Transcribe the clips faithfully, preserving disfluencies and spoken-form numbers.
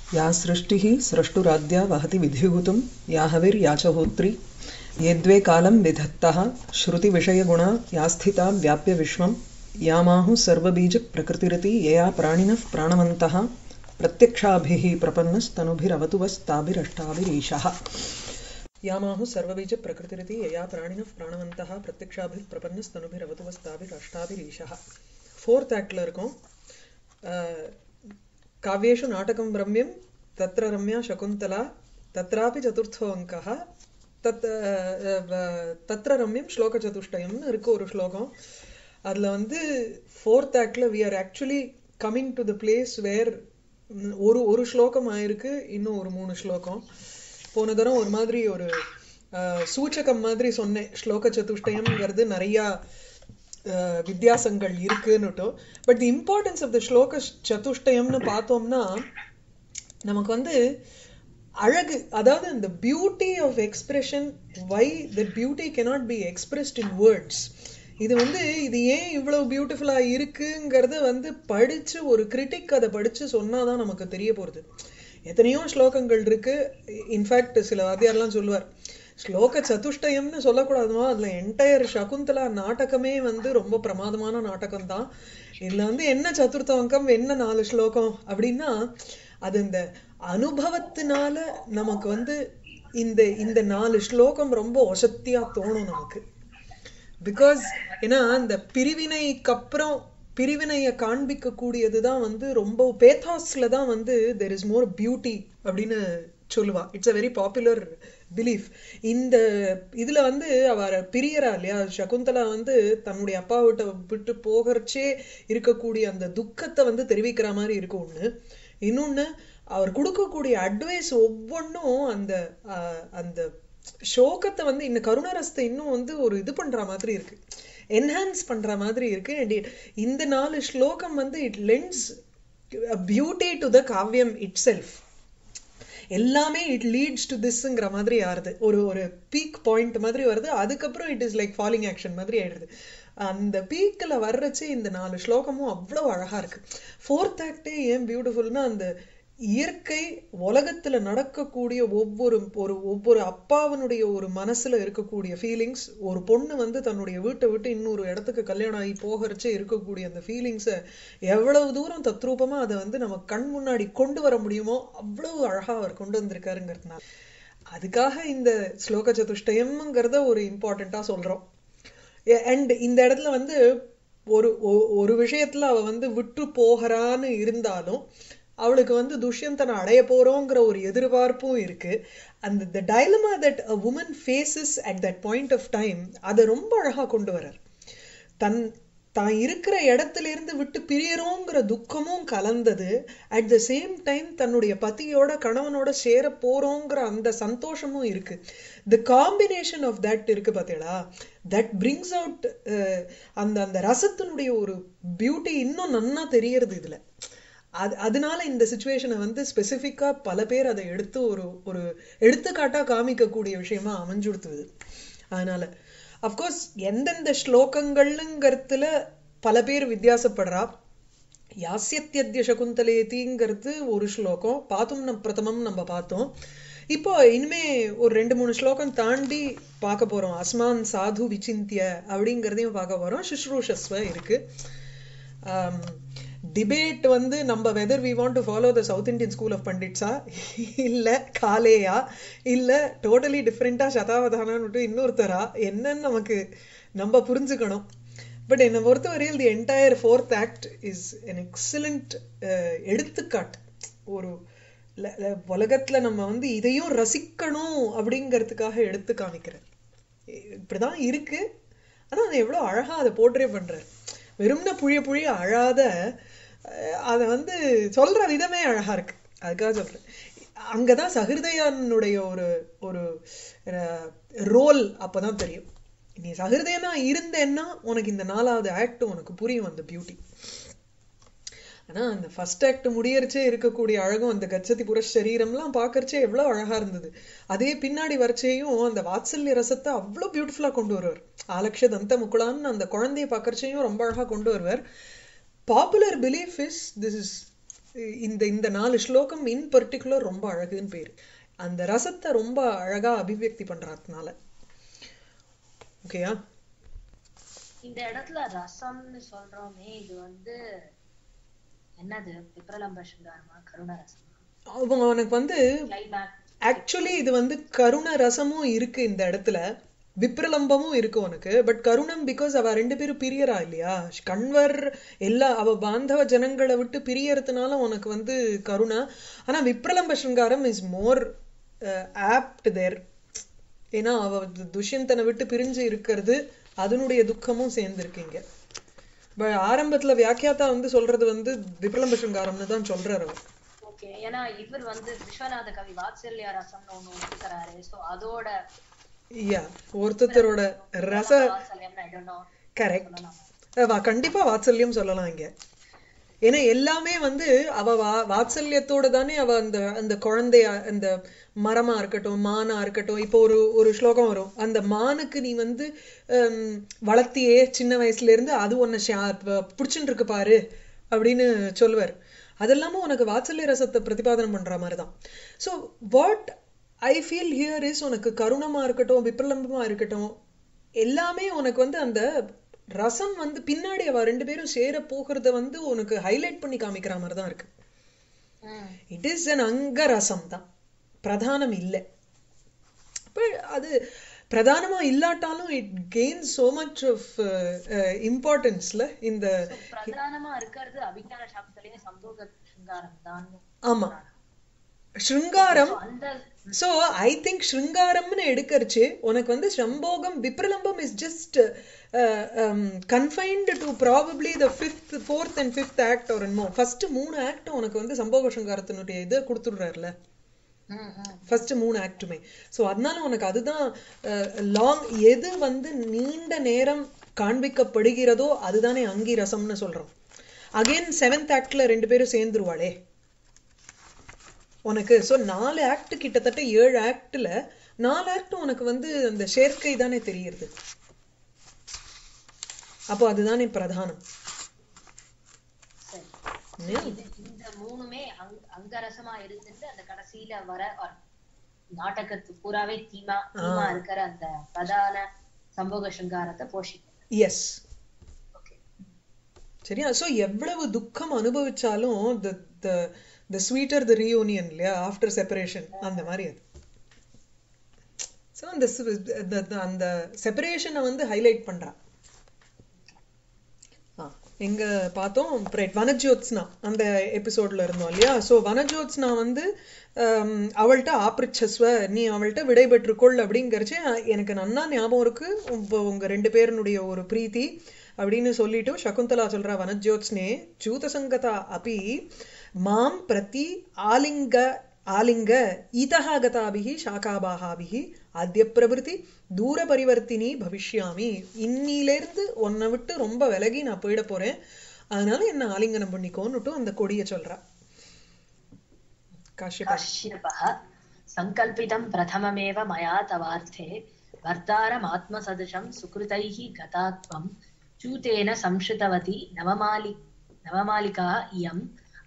या सृष्टिः स्रष्टुराद्या वहति विधिभूतं या हविर्या च होत्री ये द्वे कालं विधत्तः श्रुतिविषयगुणा या स्थिता व्याप्य विश्वं यामाहुः सर्वबीजप्रकृतिरिति यया प्राणिनः प्राणवन्तः प्रत्यक्षाभिः प्रपन्नस्तनुभिरवतु वस्ताभिरष्टाभिरीशः यामाहुः सर्वबीजप्रकृतिरिति यया प्राणिनः प्राणवन्तः प्रत्यक्षाभिः प्रपन्नस्तनुभिरवतु वस्ताभिरष्टाभिरीशः फोर्थ एक्टல இருக்கும் काव्येषु नाटकं रम्यं तत्र रम्या शकुन्तला तत्रापि चतुर्थो अंकः तत् तत्र रम्यं श्लोकचतुष्टयம்னு இருக்கு ஒரு ஸ்லோகம். அதுல வந்து fourth actல we are actually coming to the place where ஒரு ஒரு ஸ்லோகம் ஆயிருக்கு, இன்னும் ஒரு மூணு ஸ்லோகம். போன தரம் ஒரு மாதிரி ஒரு சூச்சகம் மாதிரி சொன்னேன், ஸ்லோக சதுஷ்டயம்ங்கிறது நிறைய வித்தியாசங்கள் இருக்குன்னுட்டோ. But the importance of the ஸ்லோக சதுஷ்டயம்னு பார்த்தோம்னா நமக்கு வந்து அழகு, அதாவது இந்த beauty of expression, why the beauty cannot be expressed in words. இது வந்து இது ஏன் இவ்வளவு பியூட்டிஃபுல்லா இருக்குங்கிறத வந்து படிச்சு ஒரு கிரிட்டிக் அதை படிச்சு சொன்னாதான் நமக்கு தெரிய போறது. எத்தனையோ ஸ்லோகங்கள் இருக்கு. இன்ஃபேக்ட் சில வாத்தியார்லாம் சொல்லுவார், ஸ்லோக சதுஷ்டயம்னு சொல்லக்கூடாதுமா, அதுல என்டையர் சகுந்தலா நாடகமே வந்து ரொம்ப பிரமாதமான நாடகம் தான். இதுல வந்து என்ன சதுர்த்த அங்கம், என்ன நாலு ஸ்லோகம் அப்படின்னா அது இந்த அனுபவத்தினால நமக்கு வந்து இந்த இந்த நாலு ஸ்லோகம் ரொம்ப ஒசத்தியா தோணும் நமக்கு. பிகாஸ் ஏன்னா இந்த பிரிவினைக்கு அப்புறம் பிரிவினைய காண்பிக்க கூடியதுதான் வந்து ரொம்ப பேத்தாஸ்ல தான் வந்து there is more beauty அப்படின்னு சொல்லுவா. It's a very popular belief. இந்த இதுல வந்து அவர் பிரியறா இல்லையா, சகுந்தலா வந்து தன்னுடைய அப்பா விட்ட விட்டு போகிறச்சே இருக்கக்கூடிய அந்த துக்கத்தை வந்து தெரிவிக்கிற மாதிரி இருக்கு ஒண்ணு. இன்னொன்னு அவர் கொடுக்கக்கூடிய அட்வைஸ் ஒவ்வொன்றும் அந்த அந்த சோகத்தை வந்து இந்த கருணரசத்தை இன்னும் வந்து ஒரு இது பண்ற மாதிரி இருக்கு, என்ஹான்ஸ் பண்ற மாதிரி இருக்கு. இந்த நாலு ஸ்லோகம் வந்து it lends beauty to the காவியம் இட் செல்ஃப். எல்லாமே இட் லீட்ஸ் டு திஸ்ங்கிற மாதிரி ஆறுது, ஒரு ஒரு பீக் பாயிண்ட் மாதிரி வருது. அதுக்கப்புறம் it is like falling action மாதிரி ஆயிடுது. அந்த பீக்கில் வர்றச்சு இந்த நாலு ஸ்லோகமும் அவ்வளோ அழகா இருக்கு. ஃபோர்த் ஆக்டே ஏன் பியூட்டிஃபுல்னா அந்த இயற்கை உலகத்துல நடக்கக்கூடிய ஒவ்வொரு ஒரு ஒவ்வொரு அப்பாவனுடைய ஒரு மனசுல இருக்கக்கூடிய ஃபீலிங்ஸ், ஒரு பொண்ணு வந்து தன்னுடைய வீட்டை விட்டு இன்னொரு இடத்துக்கு கல்யாணம் ஆகி போகிறச்சே இருக்கக்கூடிய அந்த ஃபீலிங்ஸை எவ்வளவு தூரம் தத்ரூபமா அதை வந்து நம்ம கண் முன்னாடி கொண்டு வர முடியுமோ அவ்வளவு அழகா அவர் கொண்டு வந்திருக்காருங்கிறதுனால அதுக்காக இந்த ஸ்லோக சதுஷ்டயம்ங்கிறத ஒரு இம்பார்ட்டண்டா சொல்றோம். அண்ட் இந்த இடத்துல வந்து ஒரு ஒரு விஷயத்துல அவ வந்து விட்டு போகிறான்னு இருந்தாலும் அவளுக்கு வந்து துஷ்யந்தனை அடைய போறோங்கிற ஒரு எதிர்பார்ப்பும் இருக்கு. அந்த the dilemma that a woman faces at that point of time அதை ரொம்ப அழகா கொண்டு வர்றார். தன் தான் இருக்கிற இடத்துல இருந்து விட்டு பிரியறோங்கிற துக்கமும் கலந்தது, அட் த சேம் டைம் தன்னுடைய பத்தியோட கணவனோட சேர போறோங்கிற அந்த சந்தோஷமும் இருக்கு. தி காம்பினேஷன் ஆஃப் தட் இருக்கு பார்த்தீங்களா, தட் பிரிங்ஸ் அவுட் அந்த அந்த ரசத்தினுடைய ஒரு பியூட்டி இன்னும் நன்னா தெரியறது இதுல. அது அதனால இந்த சிச்சுவேஷனை வந்து ஸ்பெசிஃபிக்கா பல பேர் அதை எடுத்து ஒரு ஒரு எடுத்துக்காட்டா காமிக்கக்கூடிய விஷயமா அமைஞ்சுடுத்துது. அதனால அப்கோர்ஸ் எந்தெந்த ஸ்லோகங்கள்ங்கிறதுல பல பேர் வித்தியாசப்படுறா. யாஸ்யத்யத்ய சகுந்தலேதிங்கிறது ஒரு ஸ்லோகம் பார்த்தும் நம் பிரதமம் நம்ம பார்த்தோம். இப்போ இனிமே ஒரு ரெண்டு மூணு ஸ்லோகம் தாண்டி பார்க்க போறோம். அஸ்மான் சாது விசிந்திய அப்படிங்கிறதையும் பார்க்க போறோம். சுஷ்ரூஷஸ்வ இருக்கு. டிபேட் வந்து நம்ம whether we want to follow the South Indian school of பண்டிட்ஸா இல்லை காலேயா இல்லை டோட்டலி டிஃப்ரெண்டா சதாவதானான்னு இன்னொருத்தரா என்னன்னு நமக்கு நம்ம புரிஞ்சுக்கணும். பட் என்னை பொறுத்தவரையில் the entire fourth act is an excellent எடுத்துக்காட்டு. ஒரு உலகத்துல நம்ம வந்து இதையும் ரசிக்கணும் அப்படிங்கிறதுக்காக எடுத்து காமிக்கிறேன். இப்படிதான் இருக்கு, ஆனா அதை எவ்வளோ அழகா அதை போர்ட்ரே பண்றாரு. வெறும்னா புழிய புழிய அழாத அதை வந்து சொல்ற விதமே அழகா இருக்கு. அதுக்காக சொல்றேன். அங்கதான் சஹிருதயனுடைய ஒரு ஒரு ரோல் அப்பதான் தெரியும். நீ சஹிருதயனா இருந்தேன்னா உனக்கு இந்த நாலாவது ஆக்ட் உனக்கு புரியும் அந்த பியூட்டி. ஆனா அந்த ஃபர்ஸ்ட் ஆக்ட் முடியறச்சே இருக்கக்கூடிய அழகும் அந்த கச்சதி புருஷ சரீரம்லாம் பாக்கறச்சே எவ்வளவு அழகா இருந்தது. அதே பின்னாடி வரைச்சேயும் அந்த வாத்சல்ய ரசத்தை அவ்வளவு பியூட்டிஃபுல்லா கொண்டு வருவார். ஆலக்ஷ தந்த முக்குளான்னு அந்த குழந்தைய பாக்கறச்சையும் ரொம்ப அழகா கொண்டு வருவார். Popular belief is this is இந்த இந்த நாலு ஸ்லோகம் இன் பர்டிகுலர் ரொம்ப அழகுன்னு பேரு. அந்த ரசத்தை ரொம்ப அழகா அபிவியக்தி பண்றதுனால. ஓகேயா? இந்த இடத்துல ரசம்னு சொல்றோமே, இது வந்து என்னது? விப்ரலம்ப சிங்காரமா கருண ரசமா? அவனுக்கு வந்து ஆக்சுவலி இது வந்து கருண ரசமும் இருக்கு இந்த இடத்துல, விப்ரலம்பமும் இருக்கு உனக்கு. பட் கருணம் பிகாஸ் அவ ரெண்டு பேரும் பிரியறா இல்லையா, கண்வர் எல்லா அவ பாந்தவ ஜனங்களை விட்டு பிரியறதுனால உனக்கு வந்து கருணா. ஆனா விப்ரலம்ப சிங்காரம் இஸ் மோர் ஆப்ட் தேர். ஏன்னா அவ துஷ்யந்தனை விட்டு பிரிஞ்சு இருக்கிறது, அதனுடைய துக்கமும் சேர்ந்துருக்கீங்க. ஆரம்பத்துல வியாக்கியாத்தா வந்து சொல்றது வந்து விப்ரலம்ப சிங்காரம்னு தான் சொல்றாரு அவர். ஓகே, ஏன்னா இவர் வந்து விஸ்வநாத கவி வாத்சல்ய ரசம்னு ஒண்ணு ஒத்துக்கறாரு. சோ அதோட யா ஒருத்தரோட ரச கரெக்ட் கண்டிப்பா வாத்சல்யம் சொல்லலாம் இங்க. ஏன்னா எல்லாமே வந்து அவ வாத்சல்யத்தோட தானே அவ அந்த அந்த குழந்தைய, அந்த மரமா இருக்கட்டும் மானா இருக்கட்டும். இப்போ ஒரு ஒரு ஸ்லோகம் வரும், அந்த மானுக்கு நீ வந்து வளர்த்தியே சின்ன வயசுல இருந்து, அது உன்னை பிடிச்சுட்டு இருக்கு பாரு அப்படின்னு சொல்லுவார். அதெல்லாமும் உனக்கு வாத்சல்ய ரசத்தை பிரதிபாதனம் பண்ற மாதிரிதான். So what I feel here is, உனக்கு கருணமா இருக்கட்டும் விப்ரலம்பமா இருக்கட்டும், எல்லாமே உனக்கு வந்து அந்த ரசம் வந்து பின்னாடி அவ ரெண்டு பேரும் சேர போகிறத வந்து உனக்கு ஹைலைட் பண்ணி காமிக்கிற மாதிரி தான் இருக்கு. இட் இஸ் அன் அங்க ரசம் தான், பிரதானம் இல்லை. அது பிரதானமா இல்லாட்டாலும் it gain so much of இம்பார்ட்டன்ஸ்ல. இந்த பிரதானமா இருக்கிறது அபிஞான சாஸ்திரத்திலே சம்போக சிங்காரம் தான். ஆமா, ஸ்ருங்காரம். சோ ஐ திங்க் ஸ்ருங்காரம்னு எடுக்கறச்சு உனக்கு வந்து சம்போகம் விப்ரலம்பம் is just confined to probably the fifth fourth and fifth act or more. First மூணு ஆக்ட் உனக்கு வந்து சம்போக ஸ்ருங்காரத்தினுடைய இதை கொடுத்துடுறாருல, ஃபர்ஸ்ட் மூணு ஆக்டுமே. ஸோ அதனால உனக்கு அதுதான் லாங், எது வந்து நீண்ட நேரம் காண்பிக்கப்படுகிறதோ அதுதானே அங்கி ரசம்னு சொல்றோம். அகைன் செவன்த் ஆக்ட்ல ரெண்டு பேரும் சேர்ந்துருவாளே உனக்கு. ஸோ நாலு ஆக்ட், கிட்டத்தட்ட ஏழு ஆக்ட்ல நாலு ஆக்ட் உனக்கு வந்து அந்த சேர்க்கை தானே தெரியுது. அப்போ அதுதானே பிரதானம். இந்த மூணுமே அங்கரசமா இருந்துட்டு அந்த கடைசியில வர நாடகத்து பூராவே தீமா தீமா இருக்கிற அந்த பிரதான சம்போக சிங்காரத்தை போஷிக்கும். எஸ், சரியா? சோ எவ்வளவு துக்கம் அனுபவிச்சாலும் the the the sweeter the reunion இல்லையா, ஆஃப்டர் செப்பரேஷன், அந்த மாதிரி அது. ஸோ அந்த அந்த செப்பரேஷனை வந்து ஹைலைட் பண்றா. எங்க பார்த்தோம் வனஜோத்ஸ்னா அந்த எபிசோட்ல இருந்தோம் இல்லையா. ஸோ வனஜோத்ஸ்னா வந்து அவள்கிட்ட ஆப்ரிச்சஸ்வ, நீ அவள்கிட்ட விடைபெற்றுக்கொள் அப்படிங்கிறச்சு எனக்கு நன்னா ஞாபகம் இருக்கு. உங்க ரெண்டு பேருனுடைய ஒரு பிரீத்தி அப்படின்னு சொல்லிட்டு சகுந்தலா சொல்றா, வனஜோத்ஸ்னே சூதசங்கதா அப்பி மாம் பிரதி ஆலிங்க ஆலிங்க ஈதஹா கதாபிஹி சாகாபாஹாபிஹி ஆத்ய பிரபிருத்தி தூர பரிவர்த்தினி பவிஷ்யாமி. இன்னிலேருந்து உன்னை விட்டு ரொம்ப விலகி நான் போயிட போறேன், அதனால என்ன ஆலிங்கனம் பண்ணிக்கோன்னுட்டு அந்த கொடிய சொல்றா. காஷ்யபः சங்கல்பிதம் பிரதமமேவ மயா தவார்த்தே வர்த்தாரம் ஆத்மசதுஷம் சுக்ருதைஹி கதாத்வம் சூதேன சம்ஸ்ருதவதி நவமாலி நவமாலிகா இயம்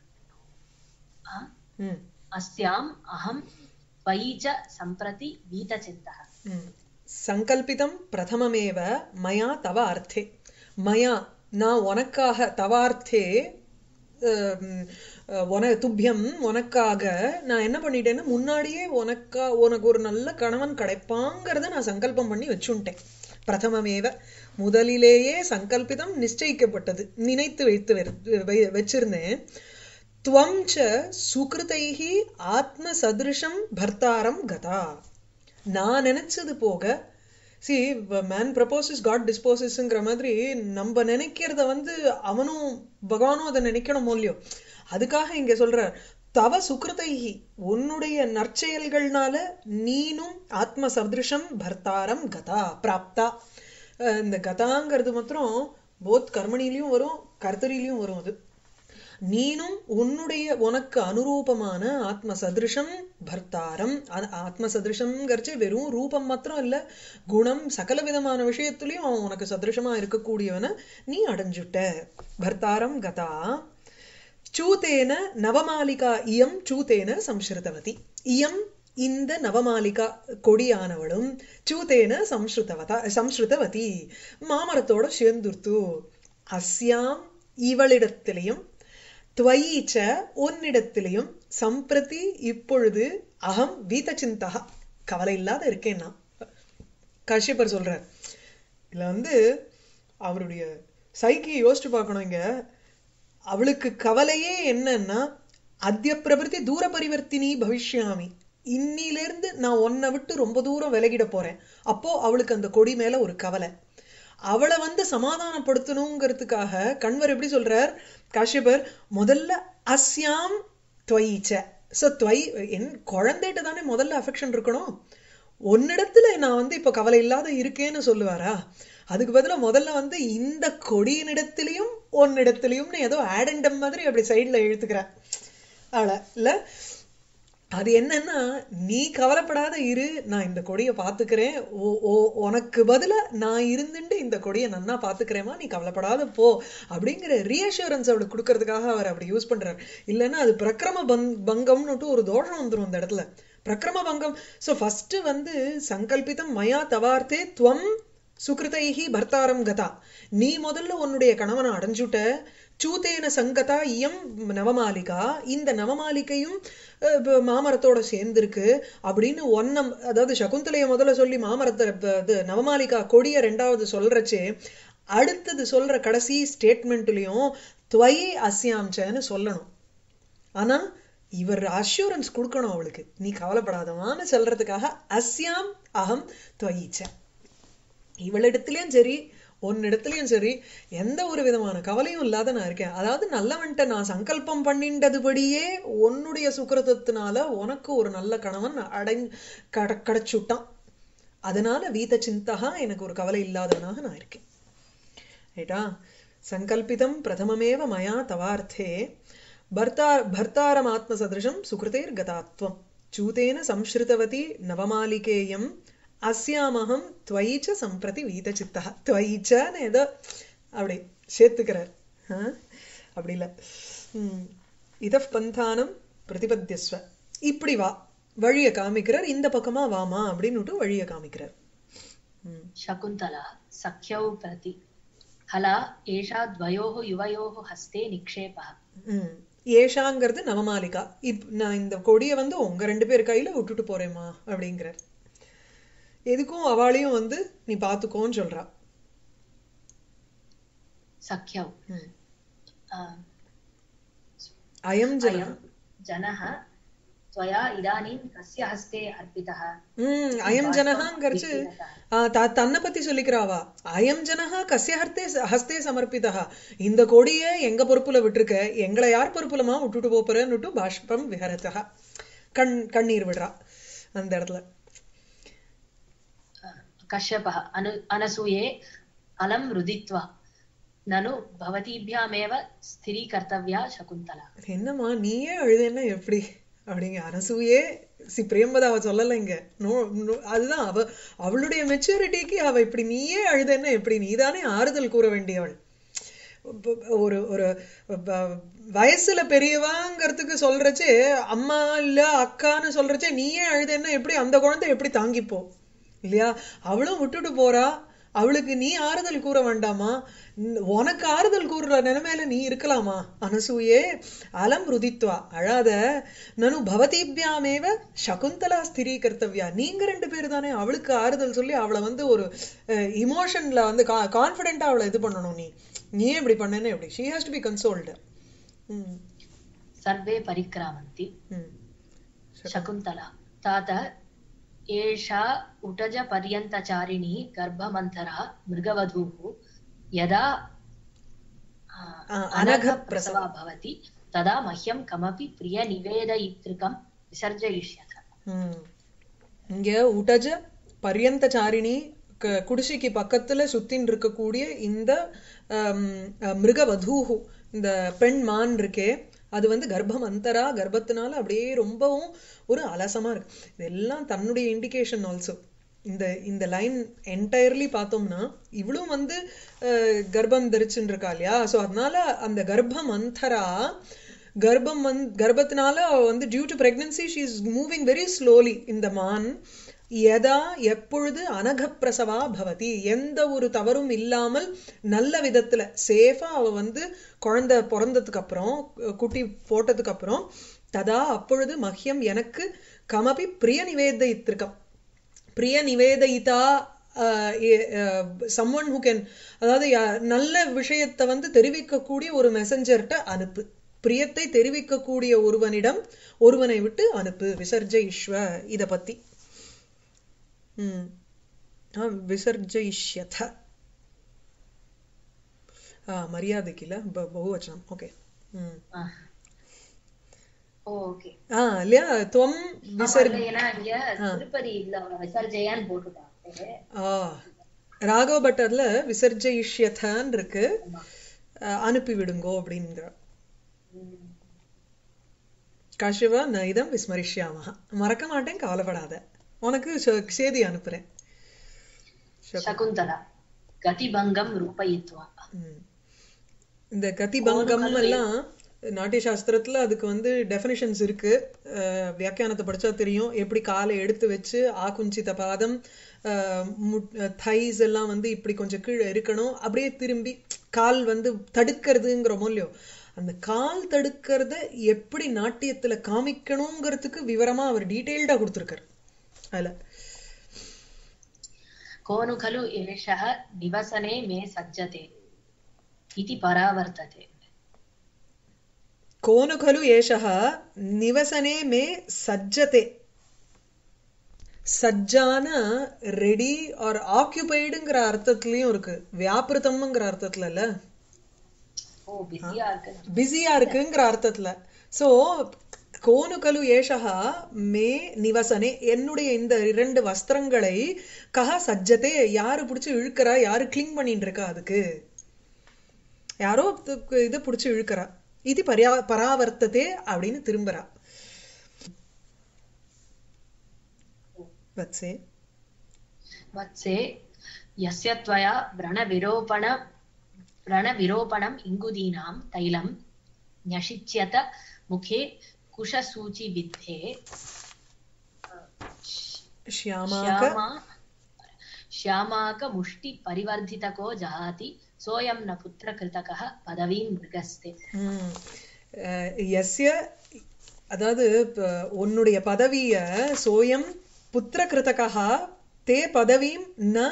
அஸ்யாம் அஹம் வைஜ சம்பிரதி வீதசித்தः. சங்கல்பிதம் பிரதமமேவ மயா தவ அர்த்தே, மயா நான் உனக்காக, தவார்த்தே உன துப்பியம் உனக்காக நான் என்ன பண்ணிட்டேன்னு முன்னாடியே உனக்கா உனக்கு ஒரு நல்ல கணவன் கிடைப்பாங்கிறத நான் சங்கல்பம் பண்ணி வச்சுட்டேன். பிரதமமேவ முதலிலேயே சங்கல்பிதம் நிச்சயிக்கப்பட்டது, நினைத்து வைத்து வச்சிருந்தேன். துவம் ச சுக்ருதைஹி ஆத்ம சதிருஷம் பர்த்தாரம் கதா. நான் நினைச்சது போக, சி மேன் ப்ரப்போசஸ் காட் டிஸ்போசஸ்ங்கிற மாதிரி நம்ம நினைக்கிறத வந்து அவனும் பகவானும் அதை நினைக்கணும் இல்லையோ. அதுக்காக இங்க சொல்ற தவ சுக்ருதைஹி உன்னுடைய நற்செயல்கள்னால நீனும் ஆத்ம சதிருஷம் பர்த்தாரம் கதா பிராப்தா. இந்த கதாங்கிறது மாத்திரம் போத் கர்மணிலையும் வரும் கர்த்தரிலையும் வரும். அது நீனும் உன்னுடைய உனக்கு அனுரூபமான ஆத்ம சதிருஷம் பர்த்தாரம். ஆத்ம சதிருஷம்ங்கிறச்சு வெறும் ரூபம் மாத்திரம் இல்ல, குணம் சகல விதமான விஷயத்துலயும் அவன் உனக்கு சதிருஷமா இருக்கக்கூடியவன நீ அடைஞ்சுட்ட. பர்த்தாரம் கதா சூதேன நவமாலிகா இயம் சூதேன சம்ஸ்ருதவதி. இயம் இந்த நவமாலிகா கொடியானவளும் சூதேன சம்ஸ்ருதவதா சம்ஸ்ருதவதி மாமரத்தோட சேர்ந்துர்த்து. அஸ்யாம் இவளிடத்திலையும் துவயீச்ச உன்னிடத்திலையும் சம்பிரதி இப்பொழுது அகம் வீதச்சிந்தா கவலை இல்லாத இருக்கேன் நான். கஷ்யப்பர் சொல்றார். இதுல வந்து அவருடைய சைக்கியை யோசிச்சு பார்க்கணும். இங்க அவளுக்கு கவலையே என்னன்னா, அத்திய பிரபிருத்தி தூர பரிவர்த்தினி பவிஷ்யாமி, இன்னிலிருந்து நான் உன்னை விட்டு ரொம்ப தூரம் விலகிட போறேன். அப்போ அவளுக்கு அந்த கொடி மேல ஒரு கவலை. அவளை வந்து சமாதானப்படுத்தணுங்கிறதுக்காக கண்வர் எப்படி சொல்றார் காஷ்யபர், முதல்ல அஸ்யாம் துவயிச்ச. சோ துவை என் குழந்தைகிட்ட தானே முதல்ல அஃபெக்ஷன் இருக்கணும். ஒன்னிடத்துல நான் வந்து இப்ப கவலை இல்லாத இருக்கேன்னு சொல்லுவாரா? அதுக்கு பதிலா முதல்ல வந்து இந்த கொடியினிடத்திலையும் ஒன்னிடத்திலையும்னு ஏதோ ஆடண்டம் மாதிரி அப்படி சைட்ல இழுத்துக்கிற அவளை இல்ல. அது என்னன்னா, நீ கவலைப்படாத இரு, நான் இந்த கொடியை பாத்துக்கிறேன், உனக்கு பதிலா நான் இருந்துட்டு இந்த கொடியை நன்னா பாத்துக்கிறேமா, நீ கவலைப்படாத போ அப்படிங்கிற ரீஅஷூரன்ஸ் அவளுக்கு கொடுக்கறதுக்காக அவர் அப்படி யூஸ் பண்றாரு. இல்லைன்னா அது பிரக்கிரம பங்கம்னுட்டு ஒரு தோஷம் வந்துடும் அந்த இடத்துல. பிரக்கிரம பங்கம். சோ ஃபர்ஸ்ட் வந்து சங்கல்பிதம் மயா தவார்த்தே துவம் சுகிருதைஹி பர்த்தாரம் கதா, நீ முதல்ல உன்னுடைய கணவனை அடைஞ்சுட்ட. சூதேன சங்கதா இயம் நவமாலிகா, இந்த நவமாலிகையும் மாமரத்தோட சேர்ந்திருக்கு அப்படின்னு ஒன்னம், அதாவது சகுந்தலைய முதல்ல சொல்லி மாமரத்தை நவமாலிகா கொடிய ரெண்டாவது சொல்றச்சே, அடுத்தது சொல்ற கடைசி ஸ்டேட்மெண்ட்லயும் துவயி அஸ்யாம்சன்னு சொல்லணும். ஆனா இவர் அஷூரன்ஸ் கொடுக்கணும் அவளுக்கு, நீ கவலைப்படாதவான்னு சொல்றதுக்காக அஸ்யாம் அகம் துவயிச்ச. இவளிடத்திலயும் சரி உன்னிடத்திலயும் சரி எந்த ஒரு விதமான கவலையும் இல்லாத நான் இருக்கேன். அதாவது நல்லவன்ட்ட நான் சங்கல்பம் பண்ணிண்டதுபடியே உன்னுடைய சுக்கிரதத்தினால உனக்கு ஒரு நல்ல கணவன் அடை கட கிடைச்சுட்டான். அதனால வீத சிந்தகா எனக்கு ஒரு கவலை இல்லாதவனாக நான் இருக்கேன். ரைட்டா? சங்கல்பிதம் பிரதமமேவ மயா தவார்த்தே பர்த்தா பர்த்தாரம் ஆத்ம சதிருஷம் சுகிருதேர் கதாத்வம் சூதேன சம்ஸ்ருதவதி நவமாலிகேயம் அஸ்யாமகம் துவயிச்ச சம்பிரதி வீத சித்தா. துவயிச்சன்னு ஏதோ அப்படி சேர்த்துக்கிறார். அப்படி இல்லை. உம் இத பந்தானம் பிரதிபத்தியஸ்வ, இப்படி வா வழிய காமிக்கிறார். இந்த பக்கமா வாமா அப்படின்னு வழிய காமிக்கிறார். சகுந்தலா சக்யௌ பிரதி ஹலா ஏஷா த்வயோஹ யுவயோஹ ஹஸ்தே நிக்ஷேபஹ. உம் ஏஷாங்கிறது நவமாலிகா. இப் நான் இந்த கொடியை வந்து உங்க ரெண்டு பேர் கையில விட்டுட்டு போறேம்மா அப்படிங்கிறார். எதுக்கும் அவளையும் வந்து நீ பாத்துக்கோன்னு சொல்றா. சக்யௌ அயம் ஜனஹ ஜனஹ त्वया इदानीं कस्य हस्ते अर्पितः. ம் அயம் ஜனஹங்கிறச்சு தன்னை பத்தி சொல்லிக்கிறாவா. அயம் ஜனஹ கஸ்ய ஹஸ்தே ஹஸ்தே சமர்ப்பிதா, இந்த கொடியை எங்க பொறுப்புல விட்டுருக்க, எங்களை யார் பொறுப்புலமா விட்டுட்டு போறேன்னுட்டு பாஷ்பம் விஹரதா, கண் கண்ணீர் விடுறா அந்த இடத்துல. कश्यपः अनु अनसूये अलं रुदित्वा ननु भवतीभ्यामेव स्थिरीकर्तव्या शकुन्तला. என்னம்மா நீயே அழுதேன்னா எப்படி அப்படிங்க. அனசூயே சி பிரேமதாவை சொல்லலை இங்க. நோ அதுதான் அவ அவளுடைய மெச்சூரிட்டிக்கு அவ இப்படி நீயே அழுதேன்னா எப்படி, நீதானே ஆறுதல் கூற வேண்டியவள். ஒரு ஒரு வயசுல பெரியவாங்கிறதுக்கு சொல்றச்சே அம்மா இல்ல அக்கான்னு சொல்றச்சே நீயே அழுதேன்னா எப்படி அந்த குழந்தை எப்படி தாங்கிப்போ இல்லையா? அவளும் விட்டுட்டு போறா, அவளுக்கு நீ ஆறுதல் கூற வேண்டாமா? உனக்கு ஆறுதல் கூறுற நிலைமையில நீ இருக்கலாமா? அனசூயே அலம் ருதித்வா, அழாத. நனு பவதீபியாமேவ சகுந்தலா ஸ்திரீகர்த்தவ்யா, நீங்க ரெண்டு பேரு தானே அவளுக்கு ஆறுதல் சொல்லி அவளை வந்து ஒரு இமோஷன்ல வந்து கான்பிடென்டா அவளை இது பண்ணணும். நீ நீயே இப்படி பண்ணேன்னு எப்படி? she has to be consoled. சர்வே பரிக்ராமந்தி சகுந்தலா தாத ஏஷா உடஜ பர்யந்தசாரிணி கர்ப்பமந்தரா மிருகவதூஹு யதா அனக பிரசவா பவதி ததா மஹ்யம் கமபி பிரிய நிவேதயித்ருகம் விசர்ஜயிஷ்யத. இங்க உடஜ பர்யந்தசாரிணி குடிசைக்கு பக்கத்துல சுத்தின் இருக்கக்கூடிய இந்த மிருகவதூஹு இந்த பெண் மான் இருக்கே, அது வந்து கர்ப்பம் அந்தரா, கர்ப்பத்தினால அப்படியே ரொம்பவும் ஒரு அலசமா இருக்கு. இதெல்லாம் தன்னுடைய இண்டிகேஷன் ஆல்சோ. இந்த இந்த லைன் என்டையர்லி பார்த்தோம்னா இவளும் வந்து கர்ப்பம் தரிச்சுன்னு இருக்கா இல்லையா? ஸோ அதனால அந்த கர்ப்பம் அந்தரா கர்ப்பம் வந்து கர்ப்பத்தினால அவ வந்து due to pregnancy she is moving very slowly இந்த மான் யதா எப்பொழுது அனகப்பிரசவா பவதி எந்த ஒரு தவறும் இல்லாமல் நல்ல விதத்துல சேஃபா அவ வந்து குழந்தை பிறந்ததுக்கு அப்புறம் குட்டி போட்டதுக்கு அப்புறம் ததா அப்பொழுது மஹ்யம் எனக்கு கமபி பிரிய நிவேதித்திருக்கம் பிரிய நிவேதிதா சம்ஒன் ஹூ கேன் அதாவது நல்ல விஷயத்தை வந்து தெரிவிக்கக்கூடிய ஒரு மெசஞ்சர்கிட்ட அனுப்பு பிரியத்தை தெரிவிக்கக்கூடிய ஒருவனிடம் ஒருவனை விட்டு அனுப்பு விசர்ஜயிஷ்வ இத பத்தி ம் விசர்ஜயிஷ்யத மரியாதைக்கு இல்ல பகுவச்சனம் ஓகே ம் ஓகே ஆ இல்லையா துவம் விசர்ஜ ஏன்னா இங்க திருப்பதி இல்ல விசர்ஜயான்னு போட்டுட்டாங்க ஆ ராகவ பட்டர்ல விசர்ஜயிஷ்யதான் இருக்கு அனுப்பி விடுங்கோ அப்படிங்கிற காஷிவா ந இதம் விஸ்மரிஷ்யாமஹ மறக்க மாட்டேன் கவலைப்படாத உனக்கு சேதி அனுப்புறேன் சகுந்தலா கதிபங்கம் ரூபயித்வா இந்த கதிபங்கம் எல்லாம் நாட்டிய சாஸ்திரத்துல அதுக்கு வந்து டெஃபினிஷன்ஸ் இருக்கு வியாக்கியானத்தை படிச்சா தெரியும் எப்படி காலை எடுத்து வச்சு ஆகுஞ்சித பாதம் தைஸ் எல்லாம் வந்து இப்படி கொஞ்சம் கீழே இருக்கணும் அப்படியே திரும்பி கால் வந்து தடுக்கிறதுங்கிறோமோ இல்லையோ அந்த கால் தடுக்கிறத எப்படி நாட்டியத்துல காமிக்கணுங்கிறதுக்கு விவரமா அவர் டீடைல்டா கொடுத்திருக்காரு அதுல கோனு கலு ஏஷஹ நிவசனே மே சஜ்ஜதே இதி பராவர்த்ததே கோனு கலு ஏஷஹ நிவசனே மே சஜ்ஜதே சஜ்ஜான ரெடி ஆர் ஆக்குபைடுங்கிற அர்த்தத்திலயும் இருக்கு வியாபிருத்தம்ங்கிற அர்த்தத்துல இல்ல பிஸியா இருக்குங்கிற அர்த்தத்துல சோ கோனு கலு ஏஷஹா மே நிவசனே என்னுடைய இந்த இரண்டு வஸ்திரங்களை கஹ சஜ்ஜதே யாரு பிடிச்சு இழுக்கிறா யாரு கிளிங் பண்ணிட்டு இருக்கா அதுக்கு யாரோ இது பிடிச்சு இழுக்கிறா இது பரியா பராவர்த்ததே அப்படின்னு திரும்புறா வத்சே வத்சே யஸ்ய த்வயா व्रणविरोपण व्रणविरोपणम् इङ्गुदीनां तैलं न्यषिच्यत मुखे कुशसूचि विद्धे श्यामाक श्यामाक मुष्टि परिवर्धितको जहाति सोऽयं न पुत्रकृतकः पदवीं मृगस्ते யஸ்ய அதாவது உன்னுடைய பதவிய சோயம் புத்திரகிருதகா தே பதவீம் ந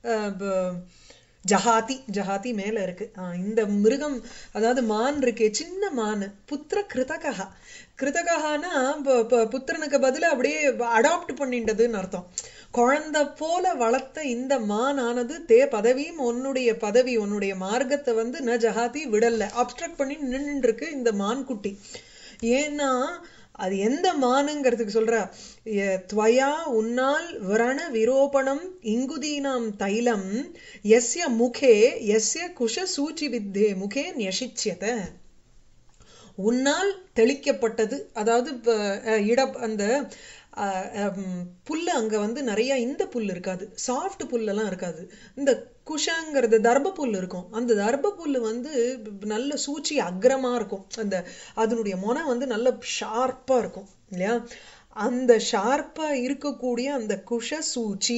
ஜஹாதி ஜஹாதி மேல இருக்கு இந்த மிருகம் அதாவது மான் இருக்கே சின்ன மான் புத்திர கிருதகா கிருதகானா புத்திரனுக்கு பதிலா அப்படியே அடாப்ட் பண்ணிண்டதுன்னு அர்த்தம் குழந்தை போல வளர்த்த இந்த மான் ஆனது தே பதவியும் உன்னுடைய பதவி உன்னுடைய மார்க்கத்தை வந்து ந ஜஹாதி விடல அப்ஸ்ட்ரக்ட் பண்ணி நின்று இருக்கு இந்த மான் குட்டி ஏன்னா அது எந்த மானுங்கிறதுக்கு சொல்ற துவயா உன்னால் விரண விரோபணம் இங்குதீனாம் தைலம் எஸ்ய முகே எஸ்ய குஷ சூச்சி வித்தே முகே ன்யஷிச்யத உன்னால் தெளிக்கப்பட்டது அதாவது இட அந்த புல்லு அங்க வந்து நிறைய இந்த புல் இருக்காது சாஃப்ட் புல்லெல்லாம் இருக்காது இந்த குஷங்கிறது தர்ப புல் இருக்கும் அந்த தர்ப புல்லு வந்து நல்ல சூச்சி அக்ரமா இருக்கும் அந்த அதனுடைய மொனை வந்து நல்ல ஷார்ப்பா இருக்கும் இல்லையா அந்த ஷார்ப்பா இருக்கக்கூடிய அந்த குஷ சூச்சி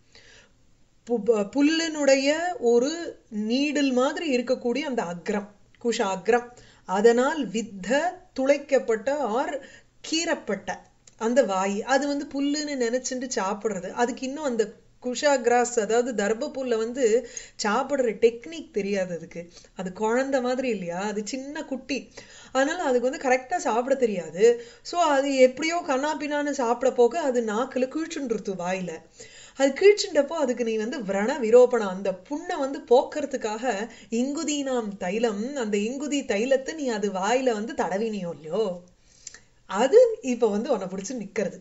புல்லினுடைய ஒரு நீடில் மாதிரி இருக்கக்கூடிய அந்த அக்ரம் குஷ அக்ரம் அதனால் வித்த துளைக்கப்பட்ட ஆர் கீறப்பட்ட அந்த வாய் அது வந்து புல்லுன்னு நினைச்சுட்டு சாப்பிடுறது அதுக்கு இன்னும் அந்த குஷா கிராஸ் அதாவது தர்ப புல்ல வந்து சாப்பிடுற டெக்னிக் தெரியாது அதுக்கு அது குழந்தை மாதிரி இல்லையா அது சின்ன குட்டி அதனால அதுக்கு வந்து கரெக்டா சாப்பிட தெரியாது சோ அது எப்படியோ கண்ணாப்பினான்னு சாப்பிட போக அது நாக்குல கீழ்ச்சுன்றது வாயில அது கீழ்ச்சுண்டப்போ அதுக்கு நீ வந்து விரண விரோபணம் அந்த புண்ணை வந்து போக்குறதுக்காக இங்குதீனாம் தைலம் அந்த இங்குதி தைலத்தை நீ அது வாயில வந்து தடவினியோ இல்லையோ அது இப்ப வந்து உன்னை பிடிச்சு நிக்கிறது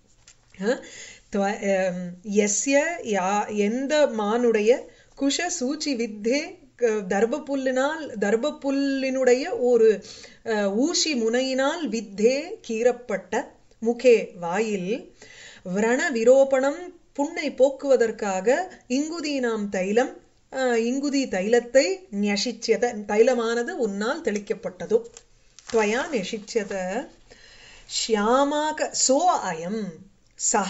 எஸ்ய எந்த மானுடைய குஷ சூச்சி வித்தே தர்ப புல்லினால் தர்ப புல்லினுடைய ஒரு ஊசி முனையினால் வித்தே கீறப்பட்ட முகே வாயில் விரண விரோபணம் புண்ணை போக்குவதற்காக இங்குதீனாம் தைலம் இங்குதி தைலத்தை ன்யஷிச்யத தைலமானது உன்னால் தெளிக்கப்பட்டதோ त्वया निषिच्यत श्यामाक सो अयम् सः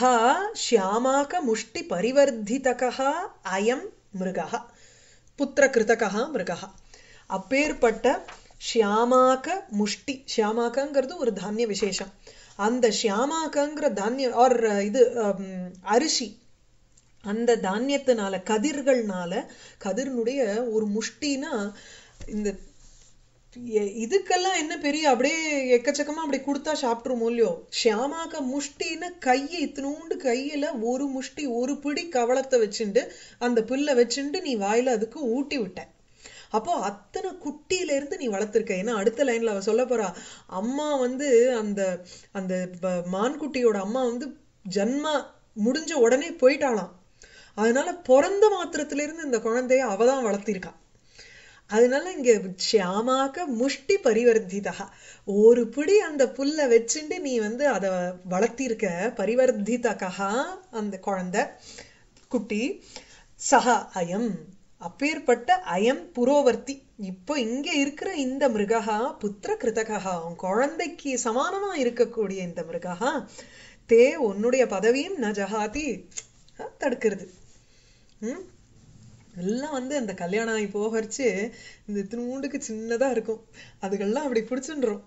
श्यामाकमुष्टिपरिवर्धितकः अयं मृगः पुत्रकृतकः मृगः அப்பேற்பட்ட ஷியாமாக்க முஷ்டி ஷியாமாக்கங்கிறது ஒரு தானிய விசேஷம் அந்த ஷியாமாக்கங்கிற தானிய ஆர் இது அரிசி அந்த தானியத்தினால கதிர்கள்னால கதிர்னுடைய ஒரு முஷ்டினா இந்த இதுக்கெல்லாம் என்ன பெரிய அப்படியே எக்கச்சக்கமா அப்படி கொடுத்தா சாப்பிட்டுருமோ இல்லையோ ஷியாமாக்க முஷ்டின்னு கையை இத்தினூண்டு கையில ஒரு முஷ்டி ஒரு பிடி கவளத்தை வச்சுண்டு அந்த புல்லை வச்சுண்டு நீ வாயில அதுக்கு ஊட்டி விட்ட அப்போ அத்தனை குட்டியில இருந்து நீ வளர்த்திருக்க ஏன்னா அடுத்த லைன்ல அவ சொல்ல போறா அம்மா வந்து அந்த அந்த மான்குட்டியோட அம்மா வந்து ஜன்மா முடிஞ்ச உடனே போயிட்டாளாம் அதனால பிறந்த மாத்திரத்துல இருந்து இந்த குழந்தைய அவதான் வளர்த்திருக்கா அதனால இங்க ஷியாமாக்க முஷ்டி பரிவர்த்திதா ஒரு பிடி அந்த புல்ல வச்சுட்டு நீ வந்து அத வளர்த்திருக்க பரிவர்த்திதகா அந்த குழந்தை குட்டி சஹ அயம் அப்பேற்பட்ட அயம் புரோவர்த்தி இப்போ இங்க இருக்கிற இந்த மிருகா புத்திர கிருதகா உன் குழந்தைக்கு சமானமா இருக்கக்கூடிய இந்த மிருகா தே உன்னுடைய பதவியும் ந ஜஹாதி தடுக்கிறது உம் எல்லாம் வந்து அந்த கல்யாணம் ஆகி போகரிச்சு இந்த இத்தினூண்டுக்கு சின்னதா இருக்கும் அதுக்கெல்லாம் அப்படி பிடிச்சுன்றோம்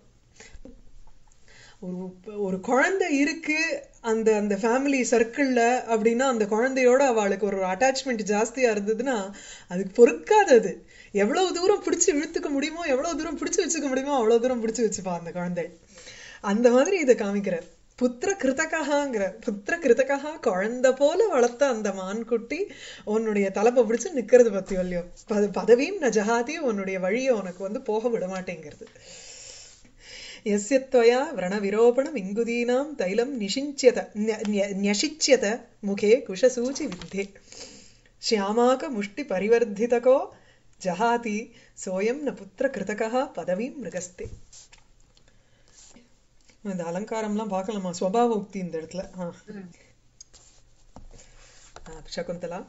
ஒரு ஒரு குழந்தை இருக்கு அந்த அந்த ஃபேமிலி சர்க்கிள்ல அப்படின்னா அந்த குழந்தையோட அவளுக்கு ஒரு அட்டாச்மெண்ட் ஜாஸ்தியா இருந்ததுன்னா அதுக்கு பொறுக்காது அது எவ்வளவு தூரம் பிடிச்சு இழுத்துக்க முடியுமோ எவ்வளவு தூரம் பிடிச்சு வச்சுக்க முடியுமோ அவ்வளவு தூரம் பிடிச்சு வச்சுப்பா அந்த குழந்தை அந்த மாதிரி இதை காமிக்கிறார் புத்திர கிருதகாங்கிற புத்திர கிருதகா குழந்தை போல வளர்த்த அந்த மான்குட்டி உன்னுடைய தலைப்பை பிடிச்சு நிக்கிறது பத்தி இல்லையோ பதவியும் ந ஜஹாதி உன்னுடைய வழியை உனக்கு வந்து போக விட மாட்டேங்கிறது यस्य त्वया व्रणविरोपणम् इङ्गुदीनां तैलं निषिञ्च्यत न्यषिच्यत मुखे कुशसूचि विद्धे श्यामाकमुष्टिपरिवर्धितको जहाति सोऽयं न पुत्रकृतकः पदवीं मृगस्ते இந்த அலங்காரம்லாம் பார்க்கலாமா ஸ்வபாவ உக்தி இந்த இடத்துல சகுந்தலா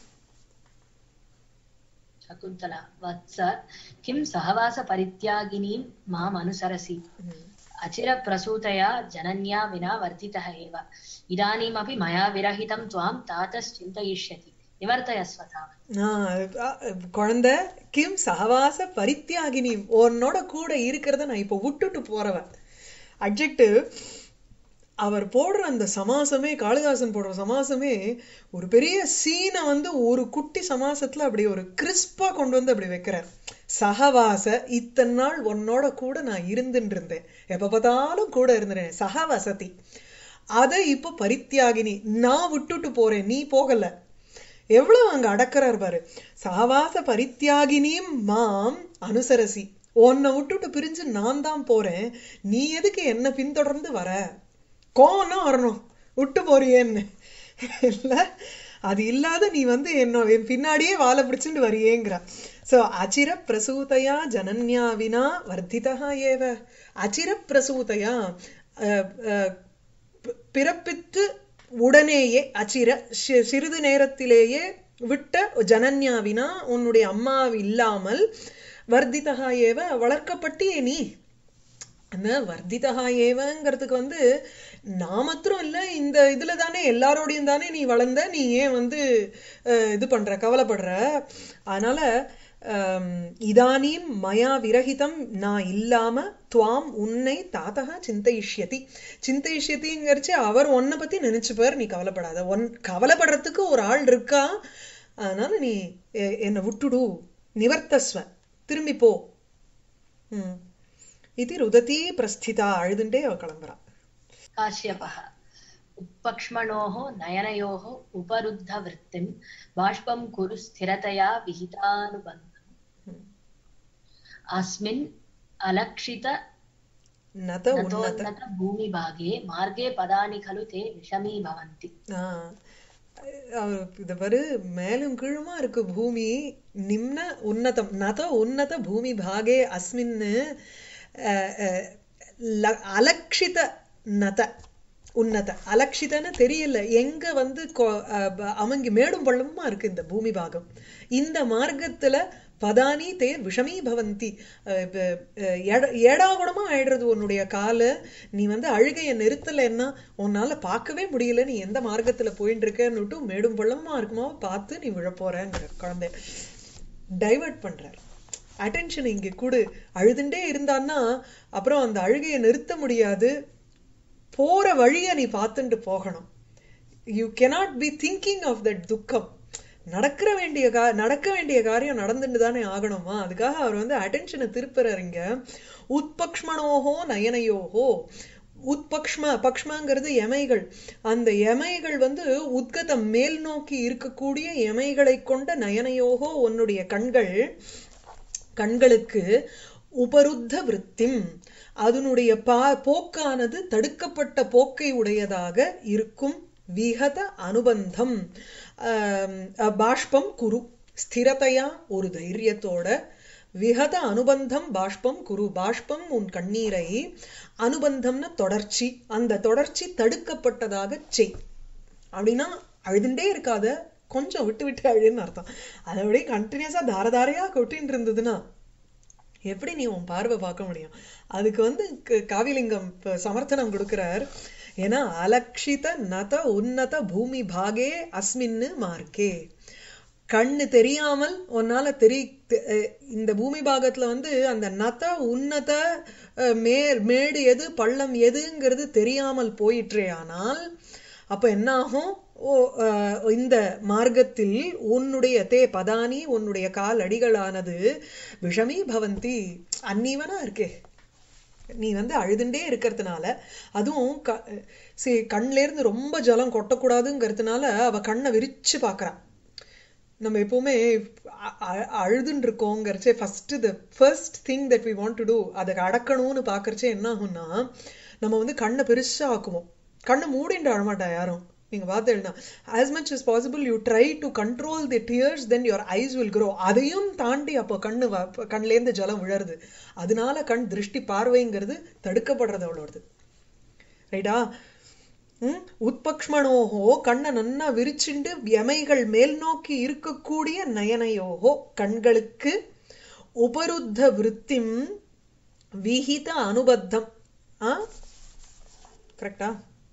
शकुन्तला वत्स किं सहवास परित्यागिनीं माम् अनुसरसि अचिरप्रसूतया जनन्या विना वर्धितः एव इदानीमपि मया विरहितं त्वां तातश्चिन्तयिष्यति निवर्तयस्व तावत् குழந்தை கிம் சகவாச பரித்தியாகினி உன்னோட கூட இருக்கிறத நான் இப்போ விட்டுட்டு போறவன் அட்ஜெக்டிவ் அவர் போடுற அந்த சமாசமே காளிதாசன் போடுற சமாசமே ஒரு பெரிய சீனை வந்து ஒரு குட்டி சமாசத்துல அப்படி ஒரு கிறிஸ்பா கொண்டு வந்து அப்படி வைக்கிறார் சகவாச இத்தனை நாள் உன்னோட கூட நான் இருந்துட்டு இருந்தேன் எப்ப பார்த்தாலும் கூட இருந்தேன் சகவசதி அதை இப்போ பரித்தியாகினி நான் விட்டுட்டு போறேன் நீ போகல எவ்வளவு அங்க அடக்கிறார் பாரு சகவாச பரித்தியாகினியும் மாம் அனுசரசி உன்னை விட்டுட்டு பிரிஞ்சு நான் தான் போறேன் நீ எதுக்கு என்ன பின்தொடர்ந்து வர கோவம்னா வரணும் விட்டு போறியேன்னு இல்ல அது இல்லாத நீ வந்து என்ன என் பின்னாடியே வாழை பிடிச்சுட்டு வரியேங்கிற சோ அச்சிர பிரசூதையா ஜனன்யா வினா வர்த்திதா ஏவ அச்சிர பிரசூதையா பிறப்பித்து உடனேயே அச்சிர சிறிது நேரத்திலேயே விட்ட ஜனன்யா வினா உன்னுடைய அம்மா இல்லாமல் வர்த்திதா ஏவ வளர்க்கப்பட்டியே நீ அந்த வர்த்திதா ஏவங்கிறதுக்கு வந்து நான் மாத்திரம் இல்ல இந்த இதுல தானே எல்லாரோடையும் தானே நீ வளர்ந்த நீ ஏன் வந்து இது பண்ற கவலைப்படுற அதனால இதானீம் மயா விரகிதம் நான் இல்லாம துவாம் உன்னை தாத்தகா சிந்தைஷ்யதி சிந்தைஷ்யதிங்கிறச்சு அவர் உன்னை பத்தி நினைச்சுப்பார் நீ கவலைப்படாத ஒன் கவலைப்படுறதுக்கு ஒரு ஆள் இருக்கா அதனால நீ என்னை விட்டுடு நிவர்த்தஸ்வ திரும்பி போ உம் इति रुदती प्रस्थिता अळुदुंडे अव कलंबरा काश्यपः उपक्ष्मणोः नयनयोः उपरुद्ध वृत्तिं बाष्पं कुरु स्थिरतया विहितानुबन्धम् अस्मिन् अलक्षित नत उन्नत भूमिभागे मार्गे पदानि खलु ते विषमी भवन्ति இது பாரு மேலும் கீழுமா இருக்கு பூமி நிம்ன உன்னதம் நத உன்னத பூமி பாகே அஸ்மின்னு அலக்ஷித நத உன்னத அலக்ஷிதன்னு தெரியல எங்க வந்து அவங்க மேடும் பள்ளமுமா இருக்கு இந்த பூமி பாகம் இந்த மார்க்கத்துல பதானி தே விஷமீ பவந்தி. ஏடா கூடமா ஆயிடுறது உன்னுடைய கால. நீ வந்து அழுகையை நிறுத்தலைன்னா உன்னால பார்க்கவே முடியல நீ எந்த மார்க்கத்துல போயிட்டு இருக்கன்னுட்டு மேடும் பள்ளமா இருக்குமா பார்த்து நீ விழப்போறங்கிற குழந்தை டைவர்ட் பண்றார். அட்டென்ஷன் இங்க கூடு. அழுதுண்டே இருந்தான்னா அப்புறம் அந்த அழுகையை நிறுத்த முடியாது. போற வழிய நீ பார்த்துட்டு போகணும். You cannot be thinking of that துக்கம். நடக்கிற வேண்டிய கா நடக்க வேண்டிய காரியம் நடந்துட்டு தானே ஆகணுமா. அதுக்காக அவர் வந்து அட்டென்ஷனை திருப்புறாருங்க. உத்பக்ஷ்மணோஹோ நயனையோஹோ. உத்பக்ஷ்ம பக்ஷ்மங்கிறது எமைகள். அந்த எமைகள் வந்து உத்கதம் மேல் நோக்கி இருக்கக்கூடிய எமைகளை கொண்ட நயனையோகோ உன்னுடைய கண்கள் கண்களுக்கு உபருத்த விருத்திம் அதனுடைய பா போக்கானது தடுக்கப்பட்ட போக்கை உடையதாக இருக்கும். விஹத அனுபந்தம் பாஷ்பம் குரு ஸ்திரதையா ஒரு தைரியத்தோட. விஹத அனுபந்தம் பாஷ்பம் குரு. பாஷ்பம் உன் கண்ணீரை, அனுபந்தம்னா தொடர்ச்சி, அந்த தொடர்ச்சி தடுக்கப்பட்டதாக செய். அப்படின்னா அழுதுண்டே இருக்காத, கொஞ்சம் விட்டு விட்டு அழுன்னு அர்த்தம். அதை அப்படியே கண்டினியூஸா தாரதாரையா கொட்டின்னு இருந்ததுன்னா எப்படி நீ உன் பார்வை பார்க்க முடியும். அதுக்கு வந்து காவிலிங்கம் சமர்த்தனம் கொடுக்கிறார். ஏன்னா அலக்ஷித நத உன்னத பூமி பாகே அஸ்மின்னு மார்க்கே. கண்ணு தெரியாமல் உன்னால தெரி இந்த பூமி பாகத்துல வந்து அந்த நத உன்னத மே மேடு எது பள்ளம் எதுங்கிறது தெரியாமல் போயிற்றே. ஆனால் அப்ப என்ன ஆகும்? ஓ இந்த மார்க்கத்தில் உன்னுடைய தே பதானி உன்னுடைய கால் அடிகளானது விஷமீ பவந்தி அன்னீவனா இருக்கே. நீ வந்து அழுதுண்டே இருக்கிறதுனால, அதுவும் க சி கண்ல இருந்து ரொம்ப ஜலம் கொட்டக்கூடாதுங்கிறதுனால அவ கண்ணை விரிச்சு பாக்குறான். நம்ம எப்பவுமே அழுதுன்னு இருக்கோங்கிறச்சே first the first thing that we want to do அதை அடக்கணும்னு பாக்குறச்சே என்ன ஆகும்னா நம்ம வந்து கண்ணை பெருசா ஆக்குவோம். கண்ணை மூடிண்டு அழமாட்டா யாரும். நீங்க பார்த்தேன்னா as much as possible you try to control the tears, then your eyes will grow. அதையும் தாண்டி அப்போ கண்ணு கண்ல இருந்து ஜலம் விழருது. அதனால கண் திருஷ்டி பார்வைங்கிறது தடுக்கப்படுறது அவ்வளோது. ரைட்டா? உம் உத்பக்ஷ்மணோஹோ கண்ணை நன்னா விரிச்சுண்டு எமைகள் மேல் நோக்கி இருக்கக்கூடிய நயனையோஹோ கண்களுக்கு உபருத்த விருத்திம் விஹித அனுபத்தம். ஆ கரெக்டா?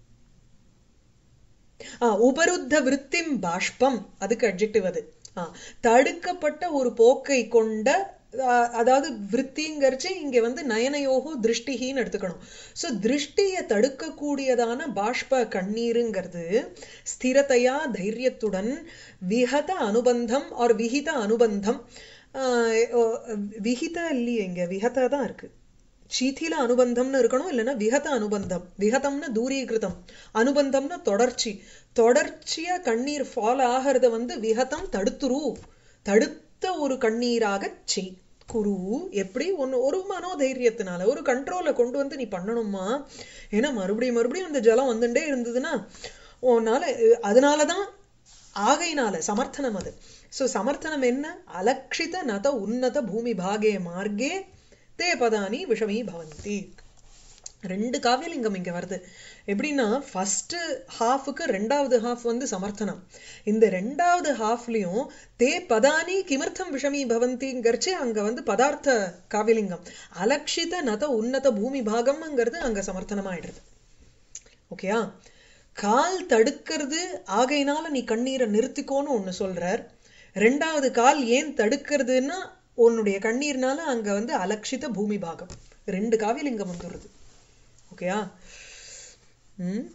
உபருத்த விருத்திம் பாஷ்பம் அதுக்கு அட்ஜெக்டிவ் அது. தடுக்கப்பட்ட ஒரு போக்கை கொண்ட, அதாவது விருத்திங்கிறச்சு இங்க வந்து நயனயோகோ திருஷ்டிகின்னு எடுத்துக்கணும். So திருஷ்டியை தடுக்கக்கூடியதான பாஷ்ப கண்ணீருங்கிறது ஸ்திரதையா தைரியத்துடன் விஹத அனுபந்தம் R விஹித அனுபந்தம். விஹித இல்லையே இங்க விஹத தான் இருக்கு. சீதில அனுபந்தம்னு இருக்கணும், இல்லைன்னா விஹத அனுபந்தம். விஹதம்னா தூரீகிருதம், அனுபந்தம்னா தொடர்ச்சி. தொடர்ச்சியா கண்ணீர் ஃபால் ஆகிறத வந்து விஹதம் தடுத்துரு, தடுத்த ஒரு கண்ணீராக செய். குரு எப்படி ஒன்னு ஒரு மனோதைரியத்தினால ஒரு கண்ட்ரோலை கொண்டு வந்து நீ பண்ணணுமா. ஏன்னா மறுபடியும் மறுபடியும் அந்த ஜலம் வந்துட்டே இருந்ததுன்னா உன்னால, அதனாலதான் ஆகையினால சமர்த்தனம் அது. சோ சமர்த்தனம் என்ன? அலக்ஷித நத உன்னத பூமி பாகே மார்க்கே தே பதானி விஷமீ பவந்தி. ரெண்டு காவியலிங்கம் இங்க வருது. எப்படின்னா ஃபர்ஸ்ட் ஹாஃபுக்கு ரெண்டாவது ஹாஃப் வந்து சமர்த்தனம். இந்த ரெண்டாவது ஹாஃப்லயும் தே பதானி கிமர்த்தம் விஷமீ பவந்திங்கிறச்சு அங்க வந்து பதார்த்த காவியலிங்கம். அலக்ஷித நத உன்னத பூமி பாகம்ங்கிறது அங்க சமர்த்தனமாயிடுறது. ஓகேயா? கால் தடுக்கிறது ஆகையினால நீ கண்ணீரை நிறுத்திக்கோன்னு ஒண்ணு சொல்றார். ரெண்டாவது கால் ஏன் தடுக்கிறதுன்னா உன்னுடைய கண்ணீர்னால அங்க வந்து அலக்ஷித பூமி பாகம். ரெண்டு காவியலிங்கம் வந்துடுறது. ஓகேயா? உம்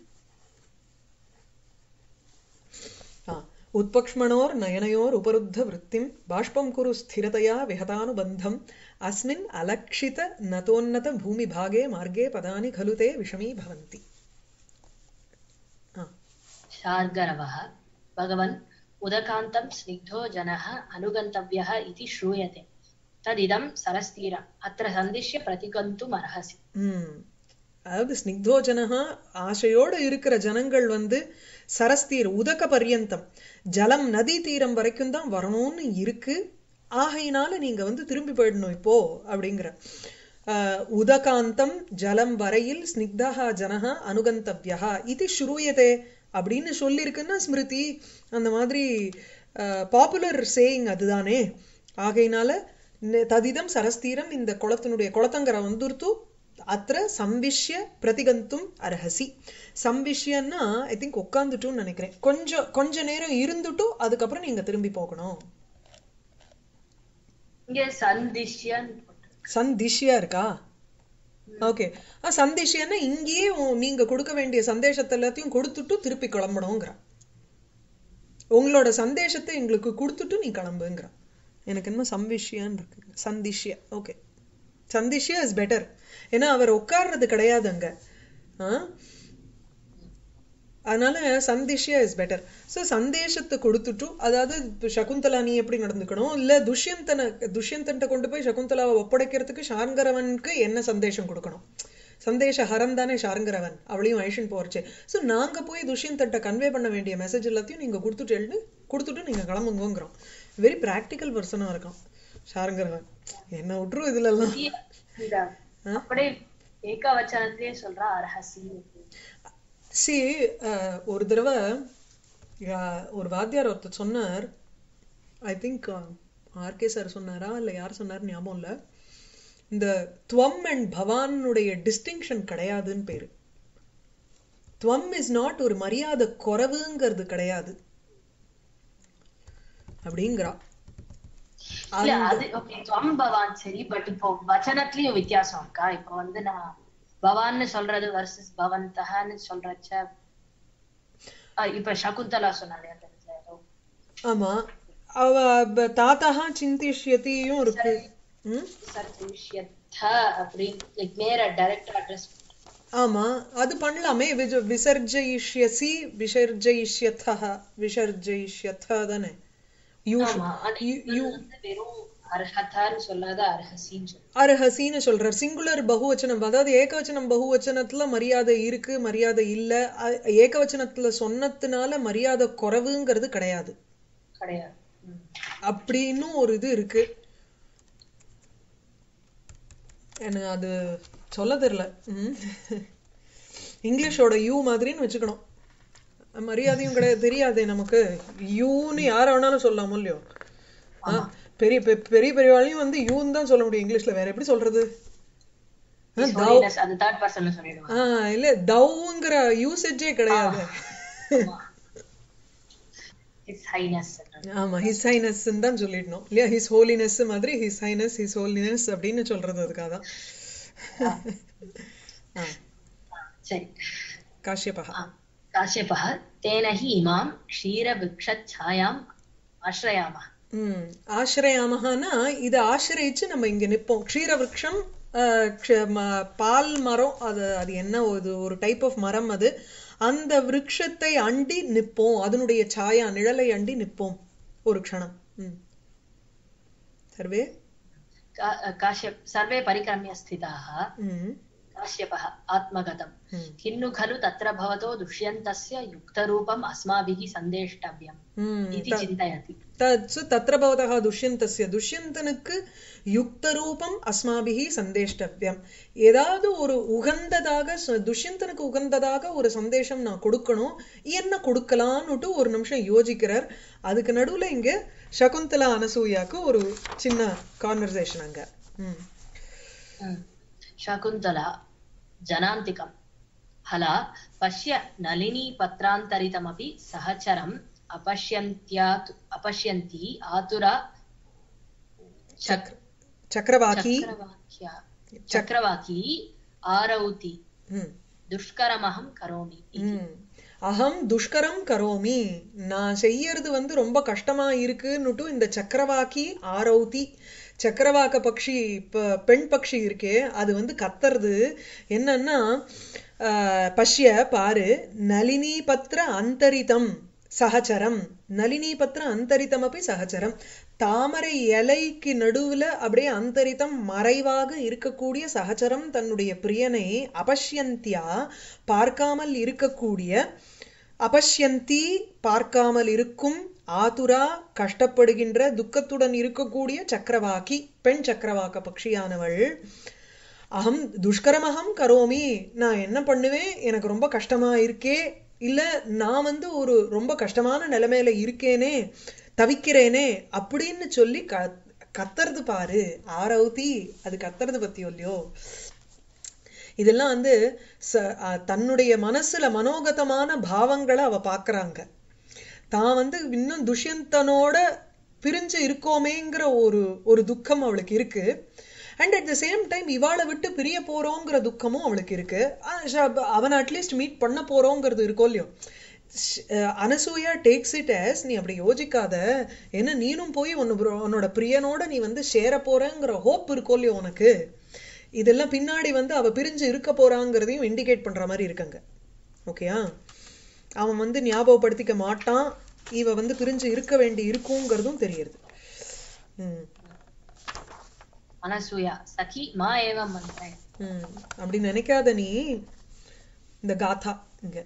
உத்பக்ஷ்மணோர் நயனையோர் உபருத்த விருத்திம் பாஷ்பம் குரு ஸ்திரதையா விஹதானுபந்தம் அஸ்மின் அலக்ஷித நதோன்னத பூமி பாகே மார்க்கே பதானி खलु ते விஷமீ பவந்தி. शार्गरवः भगवन् उदकान्तं स्निग्धो जनः अनुगन्तव्यः इति श्रूयते तदिदं सरस्तीर अत्र सन्दिश्य प्रतिगन्तुम् अर्हसि. அதாவது ஸ்னிக்தோ ஜனஹா ஆசையோடு இருக்கிற ஜனங்கள் வந்து சரஸ்தீர் உதக பர்யந்தம் ஜலம் நதி தீரம் வரைக்கும் தான் வரணும்னு இருக்கு. ஆகையினால நீங்க வந்து திரும்பி போயிடணும் இப்போ அப்படிங்கிற. உதகாந்தம் ஜலம் வரையில் ஸ்னிக்தஹா ஜனஹா அனுகந்தவ்யா இது ஸ்ரூயதே அப்படின்னு சொல்லியிருக்குன்னா ஸ்மிருதி அந்த மாதிரி பாப்புலர் சேயிங் அதுதானே. ஆகையினால ந- ததிதம் சரஸ்தீரம் இந்த குளத்தினுடைய குளத்தங்கரை வந்துருத்து அത്ര சம்விஷ்ய பிரதிகந்தும் அர்ஹசி. சம்விஷ்யன்னா ஐ திங்க் உட்காந்துட்டுன்னு நினைக்கிறேன். கொஞ்சம் கொஞ்ச நேரம் இருந்துட்டு அதுக்கப்புறம் நீங்க திரும்பி போகணும். இங்க சந்திஷ்யன் சந்திஷ்யா இருக்கா? ஓகே. சந்திஷ்யன்னா இங்கேயே உ- நீங்க கொடுக்க வேண்டிய சந்தேஷத்தை எல்லாத்தையும் கொடுத்துட்டு திருப்பி கிளம்பணுங்கிற. உங்களோட சந்தேஷத்தை எங்களுக்கு கொடுத்துட்டு நீ கிளம்புங்கிற. எனக்கு என்ன சம்விஷ்யான்னு இருக்கு. சந்திஷ்யா. ஓகே. சந்திஷ்யா இஸ் பெட்டர். ஏன்னா அவர் உட்கார்றது கிடையாது அங்க. ஆ? அதனால சந்திஷ்யா இஸ் பெட்டர். ஸோ சந்தேஷத்தை கொடுத்துட்டு, அதாவது இப்ப சகுந்தலா நீ எப்படி நடந்துக்கணும், இல்ல துஷ்யந்தனை துஷ்யந்தன்ட்ட கொண்டு போய் சகுந்தலாவை ஒப்படைக்கிறதுக்கு ஷார்ங்கரவனுக்கு என்ன சந்தேஷம் கொடுக்கணும். சந்தேஷ ஹரம் தானே ஷார்ங்கரவன், அவளையும் ஐஷன் போறச்சு. ஸோ நாங்க போய் துஷ்யந்தன்ட்ட கன்வே பண்ண வேண்டிய மெசேஜ் எல்லாத்தையும் நீங்க கொடுத்துட்டு எழுது கொடுத்துட்டு நீங்க கிளம்புங்கிறோம். வெரி ப்ராக்டிக்கல் பர்சனா இருக்கான் ஷார்ங்கரவன். என்ன விட்டுரும் இதுல எல்லாம். இந்த அப்படியே ஏகவச்சனத்திலே சொல்றா அர்ஹசி. சி ஒரு தடவை அஹ், ஒரு வாத்தியார் ஒருத்தர் சொன்னார். ஐ திங்க் ஆர்கே சார் சொன்னாரா இல்லை யார் சொன்னார் ஞாபகம் இல்லை. இந்த துவம் அண்ட் பவானுடைய டிஸ்டிங்ஷன் கிடையாதுன்னு பேரு. துவம் இஸ் நாட் ஒரு மரியாதை குறைவுங்கிறது கிடையாது அப்படிங்கிறா. இல்ல அது ஓகே துவம் பவான் சரி. பட் இப்போ வச்சனத்திலயும் வித்தியாசம் இருக்கா? இப்போ வந்து நான் பவான்னு சொல்றது வர்சஸ் பவந்தஹன்னு சொல்றச்ச அஹ் இப்ப சகுந்தலா சொன்னாலே அந்த இடத்துல ஏதோ ஆமா, அவ ப- தாத்தா சிந்திஷ்யத்தியும் இருக்கு. ம் சர்ஜிஷ்யத்த அப்படி லைக் மேல டைரக்டா அட்ரஸ். ஆமா, அது பண்ணலாமே. விஜ- விசர்ஜயிஷ்யசி விசர்ஜயிஷ்யத்தஹ விசர்ஜயிஷ்யத்தஹ தானே. யூ ஆமா ஆனா யூ- இது யூ- வந்து வெறும் அர்ஹதான்னு சொல்லாத அர்ஹசின்னு சொல்லு. அர்ஹசின்னு சொல்றார். சிங்குலர் பகுவச்சனம், அதாவது ஏகவச்சனம் பகுவச்சனத்துல மரியாதை இருக்கு மரியாதை இல்ல. அ- ஏகவச்சனத்துல சொன்னதுனால மரியாதை குறைவுங்கிறது கிடையாது கிடையாது. ம். அப்படின்னும் ஒரு இது இருக்கு. எனக்கு அது சொல்ல தெரியல. ம். இங்கிலீஷோட யூ மாதிரின்னு வச்சுக்கணும். மரியாதையும் கிடையாது, தெரியாதே நமக்கு. யூன்னு யார வேணாலும் சொல்லலாமோ இல்லையோ. ஆ, பெரிய பெ- பெரிய பெரியவாளையும் வந்து யூன்னு தான் சொல்ல முடியும் இங்கிலீஷ்ல. வேற எப்படி சொல்றது? ஆ, His தவ் holiness அது தேர்ட் பர்சன்ல சொல்லிடுவாங்க. ஆ இல்ல தவ்ங்கிற யூசேஜே கிடையாது. ஆமா. His highness. ஆமா, ஹிஸ் ஹைனஸ் தான் சொல்லிடணும் இல்லையா. ஹிஸ் ஹோலினஸ் மாதிரி ஹிஸ் ஹைனஸ் ஹிஸ் ஹோலினஸ் அப்படின்னு சொல்றது அதுக்காக தான். ஆ, சரி. காஷ்யபா. ஆ. காஷ்யபः तेन हि इमां क्षीरवृक्षच्छायाम् आश्रयामः. ம் ஆசிரயாமஹானா இதை ஆசிரயிச்சு நம்ம இங்க நிப்போம். க்ஷீரவிருக்ஷம், அஹ், க்ஷ- ம- பால் மரம். அது அது என்ன ஒரு ஒரு டைப் ஆஃப் மரம் அது. அந்த விருட்சத்தை அண்டி நிப்போம், அதனுடைய சாயா நிழலை அண்டி நிப்போம் ஒரு க்ஷணம். ம் சர்வே का- काश्यप सर्वे परिक्रम्य स्थिताः. ம் काश्यपः आत्मगतम् ம் किन्नु खलु तत्र भवतो दुष्यन्तस्य युक्तरूपम् अस्माभिः सन्देष्टव्यम् ம் इति த- चिन्तयति. தத்சு தத்ர பவதः துஷ்யந்தஸ்ய, துஷ்யந்தனுக்கு யுக்த ரூபம் அஸ்மாபிஹி சந்தேஷ்டவ்யம். ஏதாவது ஒரு உகந்ததாக ச- துஷ்யந்தனுக்கு உகந்ததாக ஒரு சந்தேஷம் நான் கொடுக்கணும். என்ன கொடுக்கலான்னுட்டு ஒரு நிமிஷம் யோசிக்கிறார். அதுக்கு நடுவுல இங்க சகுந்தலா அனசூயாக்கு ஒரு சின்ன கான்வர்சேஷன் அங்க. ம் ம். शकुन्तला जनान्तिकम् हला पश्य नलिनी पत्रान्तरितमपि सहचरम् अपश्यन्त्यात् अपश्यन्ती आतुरा சக்ர சக்கரவாக்கி चक्रवाक्या चक्रवाकी आरौति ம் दुष्करमहं करोमि इति. ம். அகம் துஷ்கரம் கரோமி, நான் செய்யறது வந்து ரொம்ப கஷ்டமா இருக்குன்னுட்டு இந்த சக்கரவாக்கி ஆரௌதி. சக்கரவாக்க பக்ஷி, ப- பெண் பக்ஷி இருக்கே, அது வந்து கத்துறது என்னன்னா, ஆஹ், பஷ்ய பாரு, நளினி பத்ர அந்தரிதம் சகச்சரம், நளினி பத்ர அந்தரிதம் அப்படி சகச்சரம். தாமரை இலைக்கு நடுவுல அப்படியே அந்தரிதம் மறைவாக இருக்கக்கூடிய சகச்சரம் தன்னுடைய பிரியனை அபஷ்யந்தியா பார்க்காமல் இருக்கக்கூடிய, அபஷ்யந்தி பார்க்காமல் இருக்கும், ஆதுரா கஷ்டப்படுகின்ற துக்கத்துடன் இருக்கக்கூடிய சக்கரவாக்கி பெண் சக்கரவாக்க பக்ஷியானவள். அகம் துஷ்கரமகம் கரோமி, நான் என்ன பண்ணுவேன், எனக்கு ரொம்ப கஷ்டமா இருக்கே, இல்ல நான் வந்து ஒரு ரொம்ப கஷ்டமான நிலைமையில இருக்கேனே, தவிக்கிறேனே அப்படின்னு சொல்லி க கத்துறது பாரு, ஆரௌதி அது கத்துறது பத்தியோ இல்லையோ. இதெல்லாம் வந்து தன்னுடைய மனசுல மனோகதமான பாவங்களை அவ பாக்குறாங்க. தான் வந்து இன்னும் துஷ்யந்தனோட பிரிஞ்சு இருக்கோமேங்கிற ஒரு ஒரு துக்கம் அவளுக்கு இருக்கு. And at the same time இவாளை விட்டு பிரிய போறோங்கிற துக்கமும் அவளுக்கு இருக்கு. அவனை அட்லீஸ்ட் மீட் பண்ண போறோங்கிறது இருக்கோ இல்லையோ. அனசூயா டேக்ஸ் இட் ஆஸ், நீ அப்படி யோசிக்காத, ஏன்னா நீனும் போய் உன்னு உன்னோட பிரியனோட நீ வந்து சேர போறேங்கிற ஹோப் இருக்கோ இல்லையோ உனக்கு. இதெல்லாம் பின்னாடி வந்து அவ பிரிஞ்சு இருக்க போறாங்கிறதையும் இண்டிகேட் பண்ற மாதிரி இருக்காங்க. ஓகேயா? அவன் வந்து ஞாபகப்படுத்திக்க மாட்டான், இவ வந்து பிரிஞ்சு இருக்க வேண்டி இருக்குங்கிறதும் தெரியுது. உம் அனசூயா சகி மா ஏவம் மந்த்ரே. உம் அப்படி நினைக்காத நீ. இந்த காதா இங்க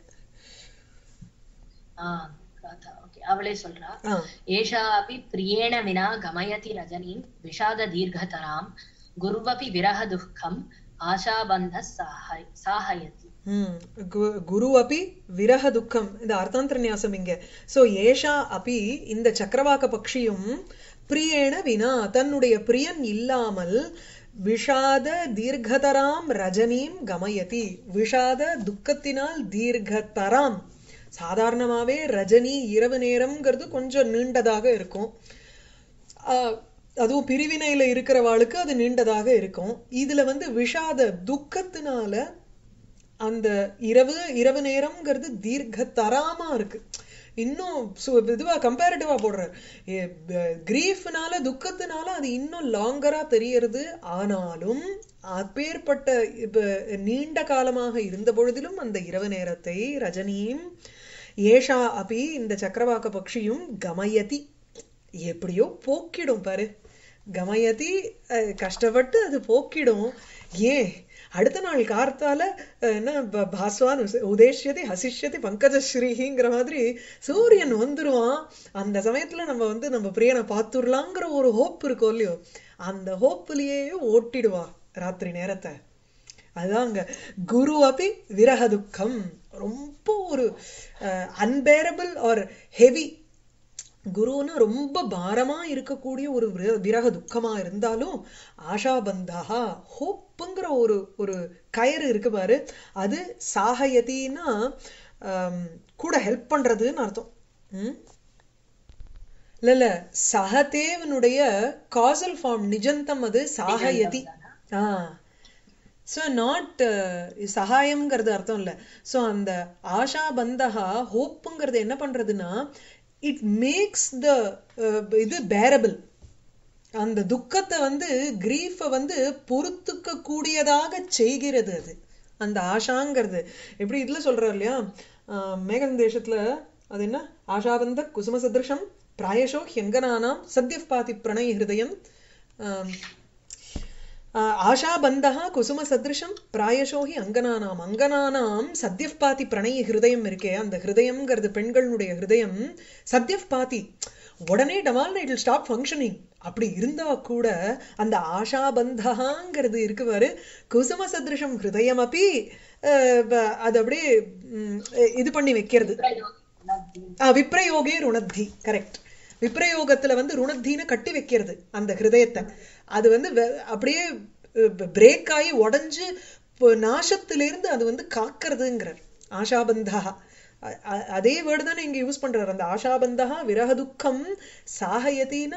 ஆஹ் காதா ஓகே அவளே சொல்றா. ஏஷா அபி பிரியேண வினா கமயதி ரஜனீம் விஷாத தீர்கதராம் குருவபி விரஹ துக்கம் ஆஷாபந்த சாஹயதி. ஹம் குரு அபி விரஹ துக்கம், இந்த அர்த்தாந்தர நியாசம் இங்க. சோ ஏஷா அபி இந்த சக்கரவாக்க பக்ஷியும் பிரியேண வினா தன்னுடைய பிரியன் இல்லாமல் விஷாத தீர்கதராம் ரஜனீம் கமயதி. விஷாத துக்கத்தினால் தீர்கதராம், சாதாரணமாவே ரஜினி இரவு நேரம்ங்கிறது கொஞ்சம் நீண்டதாக இருக்கும். ஆஹ் அதுவும் பிரிவினையில இருக்கிறவாளுக்கு அது நீண்டதாக இருக்கும். இதுல வந்து விஷாத துக்கத்தினால அந்த இரவு இரவு நேரம்ங்கிறது தீர்க்கதராமா இருக்கு. இன்னும் இதுவா கம்பேரிட்டிவா போடுற கிரீஃப்னால துக்கத்தினால அது இன்னும் லாங்கரா தெரியறது. ஆனாலும் அப்பேற்பட்ட இப்ப நீண்ட காலமாக இருந்த பொழுதிலும் அந்த இரவு நேரத்தை ரஜினியும் ஏஷா அபி இந்த சக்கரவாக்க பக்ஷியும் கமயதி எப்படியோ போக்கிடும் பாரு. கமயதி கஷ்டப்பட்டு அது போக்கிடும். ஏன் அடுத்த நாள் கார்த்தால என்ன பாஸ்வான் உதேஷ்யதி ஹசிஷ்யதி பங்கஜஸ்ரீங்கிற மாதிரி சூரியன் வந்துருவான். அந்த சமயத்துல நம்ம வந்து நம்ம பிரியனை பார்த்துடலாங்கிற ஒரு ஹோப் இருக்கோ இல்லையோ, அந்த ஹோப்லயே ஓட்டிடுவா ராத்திரி நேரத்தை. அதுதாங்க குரு அபி விரஹ துக்கம், ரொம்ப ஒரு அன்பேரபிள் ஆர் ஹெவி. குருன்னு ரொம்ப பாரமா இருக்கக்கூடிய ஒரு விரக துக்கமா இருந்தாலும் ஆஷாபந்தா ஹோப்புங்கிற ஒரு ஒரு கயிறு இருக்கு பாரு, அது சாஹயத்தின்னா கூட ஹெல்ப் பண்றதுன்னு அர்த்தம். உம் இல்ல இல்ல சஹதேவனுடைய காசல் ஃபார்ம் நிஜந்தம் அது சாஹயதி. ஆஹ் ஸோ நாட் சகாயம்ங்கிறது அர்த்தம் இல்லை. ஸோ அந்த ஆஷாபந்தா ஹோப்புங்கிறது என்ன பண்றதுன்னா it makes the இது bearable. அந்த துக்கத்தை வந்து கிரீஃப வந்து பொறுத்துக்க கூடியதாக செய்கிறது அது அந்த ஆஷாங்கிறது. எப்படி இதுல சொல்றாரு இல்லையா மேகன் தேசத்துல, அது என்ன ஆஷாபந்த குசும சதிருஷம் பிராயசோ ஹ்யங்கனானாம் சத்யப் பாதி பிரணய ஹிருதயம். ஆஷாபந்தா குசும சதிருஷம் பிராயசோஹி அங்கனானாம். அங்கனானாம் சத்யப் பாதி பிரணய ஹிருதயம் இருக்கே, அந்த ஹிருதயம்ங்கிறது பெண்களுடைய ஹிருதயம் சத்யப் பாதி உடனே டமால்னு இட் வில் ஸ்டாப் ஃபங்க்ஷனிங். அப்படி இருந்தா கூட அந்த ஆஷாபந்தாங்கிறது இருக்கு பாரு, குசும சதிருஷம் ஹிருதயம் அப்படி அது அப்படியே இது பண்ணி வைக்கிறது. விப்ரயோகே ருணத்தி, கரெக்ட். விப்ரயோகத்துல வந்து ருணத்தின்னு கட்டி வைக்கிறது அந்த ஹிருதயத்தை. அது வந்து அப்படியே பிரேக் ஆகி உடஞ்சு நாசத்திலிருந்து அது வந்து காக்கிறதுங்கிறார் ஆஷாபந்தா. அதே வேர்டு தானே இங்க யூஸ் பண்றாரு. அந்த ஆஷாபந்தா விரக துக்கம் சாஹயத்தின்னா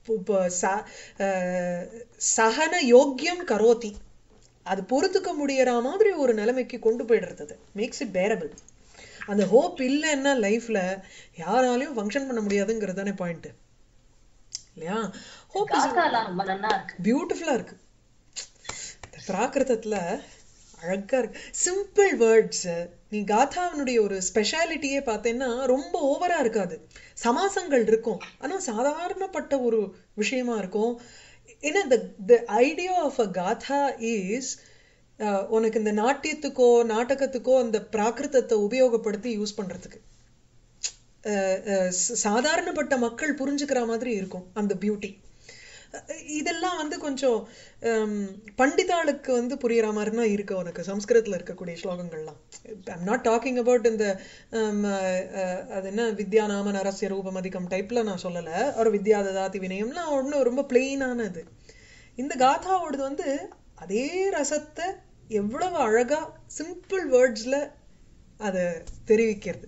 சகன யோக்கியம் கரோதி, அது பொறுத்துக்க முடியற மாதிரி ஒரு நிலைமைக்கு கொண்டு போயிடுறது. Makes it bearable. அந்த ஹோப் இல்லைன்னா லைஃப்ல யாராலையும் ஃபங்க்ஷன் பண்ண முடியாதுங்கிறது தானே பாயிண்ட் இல்லையா? ஹோப் பியூட்டிஃபுல்லா இருக்கு. பிராகிருதத்துல அழகா இருக்கு. Simple words. நீ காதாவனுடைய ஒரு ஸ்பெஷாலிட்டியே பார்த்தேன்னா ரொம்ப ஓவரா இருக்காது. சமாசங்கள் இருக்கும், ஆனா சாதாரணப்பட்ட ஒரு விஷயமா இருக்கும். ஏன்னா the idea of a gatha is உனக்கு இந்த நாட்டியத்துக்கோ நாடகத்துக்கோ அந்த பிராகிருதத்தை உபயோகப்படுத்தி யூஸ் பண்றதுக்கு சாதாரணப்பட்ட மக்கள் புரிஞ்சுக்கிற மாதிரி இருக்கும் அந்த பியூட்டி. இதெல்லாம் வந்து கொஞ்சம் பண்டிதாளுக்கு வந்து புரியுற மாதிரினா இருக்கு உனக்கு சம்ஸ்கிருதத்துல இருக்கக்கூடிய ஸ்லோகங்கள்லாம். ஐம் நாட் டாக்கிங் அபவுட் இந்த அது என்ன வித்யா நாம நரஸ்ய ரூபம் அதிகம் டைப்ல நான் சொல்லல. ஒரு வித்யா ததாதி வினயம்லாம் ஒன்றும் ரொம்ப பிளெயினானது. இந்த காதாவோடது வந்து அதே ரசத்தை எவ்வளவு அழகா சிம்பிள் வேர்ட்ஸ்ல அதை தெரிவிக்கிறது.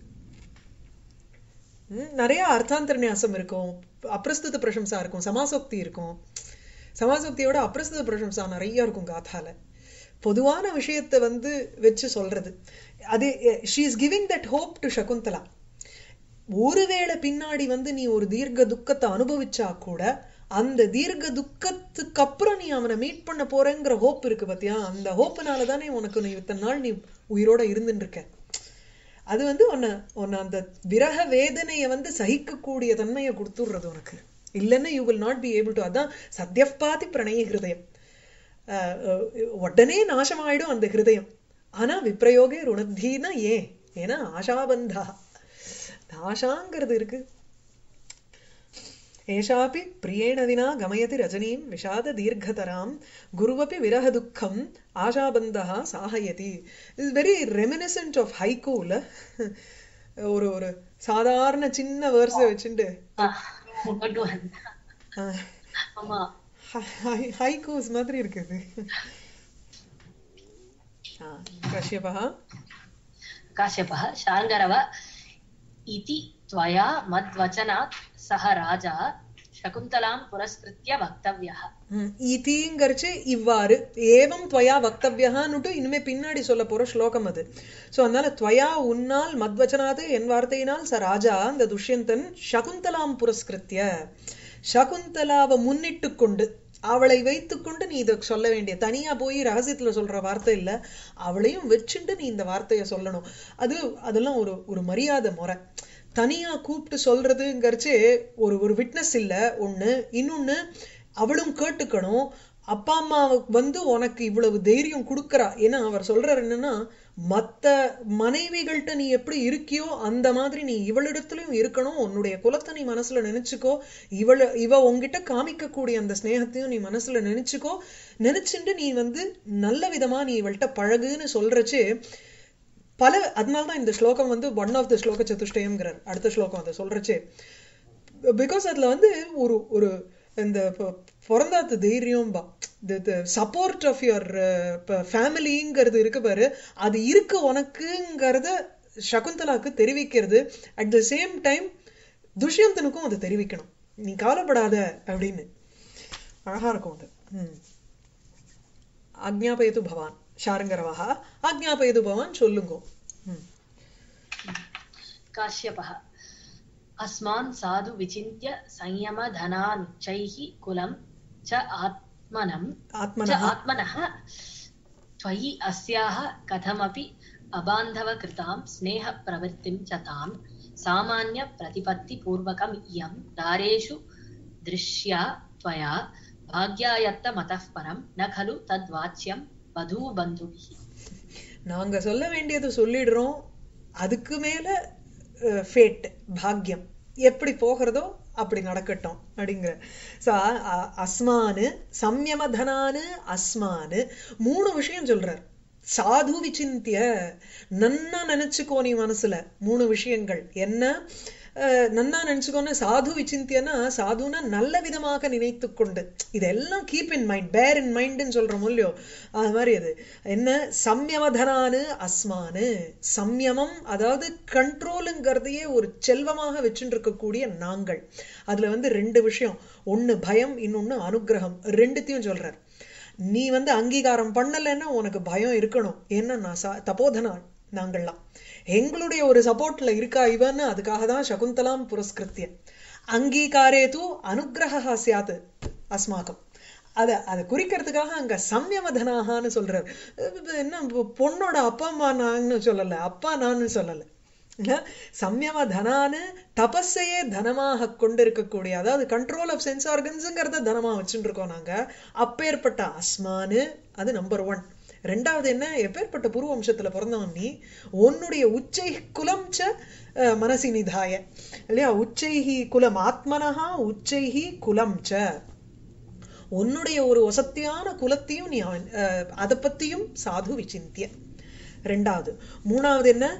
நிறைய அர்த்தாந்தர நியாசம் இருக்கும், அப்பிரஸ்துத பிரசம்சா இருக்கும், சமாசோக்தி இருக்கும். சமாசோக்தியோட அப்பிரஸ்துத பிரசம்சா நிறைய இருக்கும் காதால. பொதுவான விஷயத்தை வந்து வச்சு சொல்றது அது. She is giving that hope to Shakuntala. ஒருவேளை பின்னாடி வந்து நீ ஒரு தீர்க்க துக்கத்தை அனுபவிச்சா கூட அந்த தீர்க்க துக்கத்துக்கு அப்புறம் நீ அவனை மீட் பண்ண போறேங்கிற ஹோப் இருக்கு பாத்தியா, அந்த ஹோப்புனாலதானே உனக்கு நீ இத்தனை நாள் நீ உயிரோட இருந்துட்டு இருக்க. அது வந்து உன்னை உன்னை அந்த விரக வேதனையை வந்து சகிக்கக்கூடிய தன்மையை கொடுத்துடுறது உனக்கு. இல்லைன்னா you will not be able to. அதான் சத்யப்பாதி பிரணய ஹிருதயம், உடனே நாசமாயிடும் அந்த ஹிருதயம். ஆனா விப்ரயோகே ருணத்தீனா ஏன், ஏன்னா ஆஷாபந்தா ஆஷாங்கிறது இருக்கு. ஏஷாபி பிரியேண வினா கமயதி ரஜனீம் விஷாத தீர்க்கதராம் குருவபி விரக துக்கம் ஆஷாபந்தா சாஹயதி. இஸ் வெரி ரெமினிசன்ட் ஆஃப் ஹைகூல. ஒரு ஒரு சாதாரண சின்ன வேர்ஸை வச்சுட்டு ஹைகூஸ் மாதிரி இருக்குது. காஷ்யபः காஷ்யபः शार्ङ्गरव इति त्वया मद्वचनात् सह राजा शकुन्तलां पुरस्कृत्य वक्तव्यः. இதிங்கறச்சு இவ்வாறு ஏவம் त्वया வக்தவ்யஹனுட்டு இனிமே பின்னாடி சொல்ல போற ஸ்லோகம் அது. சோ அதனால त्वया உன்னால் மத்வச்சனாத் என் வார்த்தையினால் ச ராஜா அந்த துஷ்யந்தன் சகுந்தலாம் புரஸ்கிருத்ய சகுந்தலாவை முன்னிட்டு கொண்டு அவளை வைத்துக்கொண்டு நீ இதை சொல்ல வேண்டிய, தனியா போய் ரகசியத்துல சொல்ற வார்த்தை இல்ல, அவளையும் வச்சுட்டு நீ இந்த வார்த்தையை சொல்லணும். அது அதெல்லாம் ஒரு ஒரு மரியாதை முறை. தனியா கூப்பிட்டு சொல்றதுங்கிறச்சு ஒரு ஒரு விட்னஸ் இல்ல ஒண்ணு, இன்னொன்னு அவளும் கேட்டுக்கணும். அப்பா அம்மா வந்து உனக்கு இவ்வளவு தைரியம் கொடுக்கறா. ஏன்னா அவர் சொல்றாரு என்னன்னா, மத்த மனைவிகள்கிட்ட நீ எப்படி இருக்கியோ அந்த மாதிரி நீ இவளிடத்துலயும் இருக்கணும், உன்னுடைய குலத்தை நீ மனசுல நினைச்சுக்கோ, இவள இவ உங்ககிட்ட காமிக்கக்கூடிய அந்த ஸ்நேகத்தையும் நீ மனசுல நினைச்சுக்கோ, நினைச்சுட்டு நீ வந்து நல்ல விதமா நீ இவள்கிட்ட பழகுன்னு சொல்றச்சு பல. அதனால்தான் இந்த ஸ்லோகம் வந்து ஒன் ஆஃப் த ஸ்லோக சதுஷ்டயம்ங்கிறார் அடுத்த ஸ்லோகம் அதை சொல்றச்சு. பிகாஸ் அதுல வந்து ஒரு ஒரு இந்த பிறந்தாத்து தைரியம் பா சப்போர்ட் ஆஃப் யுவர் ஃபேமிலிங்கிறது இருக்கு பாரு, அது இருக்கு உனக்குங்கிறத சகுந்தலாக்கு தெரிவிக்கிறது. அட் த சேம் டைம் துஷ்யந்தனுக்கும் அதை தெரிவிக்கணும், நீ கவலைப்படாத அப்படின்னு. அழகா இருக்கும் அது. ம் ஆக்ஞாபயது பவான் ஷார்ங்கரவஹ ஆக்ஞாபயது பவான் சொல்லுங்க. காஷ்யபः अस्मान् साधु विचिन्त्य संयम धनानुच्चैः कुलं च आत्मनं च आत्मनः त्वयि अस्याः कथमपि अबान्धवकृतां स्नेहप्रवृत्तिं च तां सामान्य प्रतिपत्तिपूर्वकम् इयं दारेषु दृश्या त्वया भाग्यायत्तमतः परं न खलु तद्वाच्यं वधूबन्धुभिः. நாங்க சொல்ல வேண்டியது சொல்லிடுறோம், அதுக்கு மேல ஃபேட் பாக்யம் எப்படி போகிறதோ அப்படி நடக்கட்டும் அப்படிங்கிற. அஸ்மானு சம்யமதனானு அஸ்மானு மூணு விஷயம் சொல்றார். சாது விசிந்திய நன்னா நினைச்சுக்கோ நீ மனசுல மூணு விஷயங்கள் என்ன நன்னா நினைச்சுக்கோன்னு. சாது விசிந்தியன்னா சாதுனா நல்ல விதமாக நினைத்து கொண்டு, இதெல்லாம் கீப் இன் மைண்ட் பேர் இன் மைண்ட்னு சொல்றோம் இல்லையோ அது மாதிரி. அது என்ன சம்யமதனானு அஸ்மானு, சம்யமம் அதாவது கண்ட்ரோலுங்கிறதையே ஒரு செல்வமாக வச்சுட்டு இருக்கக்கூடிய நாங்கள். அதுல வந்து ரெண்டு விஷயம், ஒண்ணு பயம், இன்னொன்னு அனுகிரகம், ரெண்டுத்தையும் சொல்றார். நீ வந்து அங்கீகாரம் பண்ணலைன்னா உனக்கு பயம் இருக்கணும். ஏன்னா நான் தபோதனாள் நாங்கள்லாம், எங்களுடைய ஒரு சப்போர்ட்ல இருக்கா இவன்னு, அதுக்காக தான் சகுந்தலாம் புரஸ்கிருத்திய. அங்கீகாரே தூ அனுகிரகா சியாத் அஸ்மாக்கம், அத அதை குறிக்கிறதுக்காக அங்க சம்யமதனாகான்னு சொல்றாரு. என்ன பொண்ணோட அப்பா அம்மா நான்னு சொல்லல, அப்பா நான்னு சொல்லல. சம்யமதனான்னு தபஸையே தனமாக கொண்டு இருக்கக்கூடிய, அதாவது கண்ட்ரோல் ஆஃப் சென்ஸ் ஆர்கன்ஸுங்கிறத தனமா வச்சுட்டு இருக்கோம் நாங்க. அப்பேற்பட்ட அஸ்மானு அது நம்பர் ஒன். ரெண்டாவது என்ன, எப்பேற்பட்ட பூர்வ வம்சத்துல பிறந்தவன் நீ, உன்னுடைய உச்சை குலம் ச மனசி நிதாய இல்லையா, உச்சைஹி குலம் ஆத்மனஹா உச்சைஹி குலம் ச. உன்னுடைய ஒரு வசத்தியான குலத்தையும் நீ அதை பத்தியும் சாது விசிந்திய. ரெண்டாவது. மூணாவது என்ன?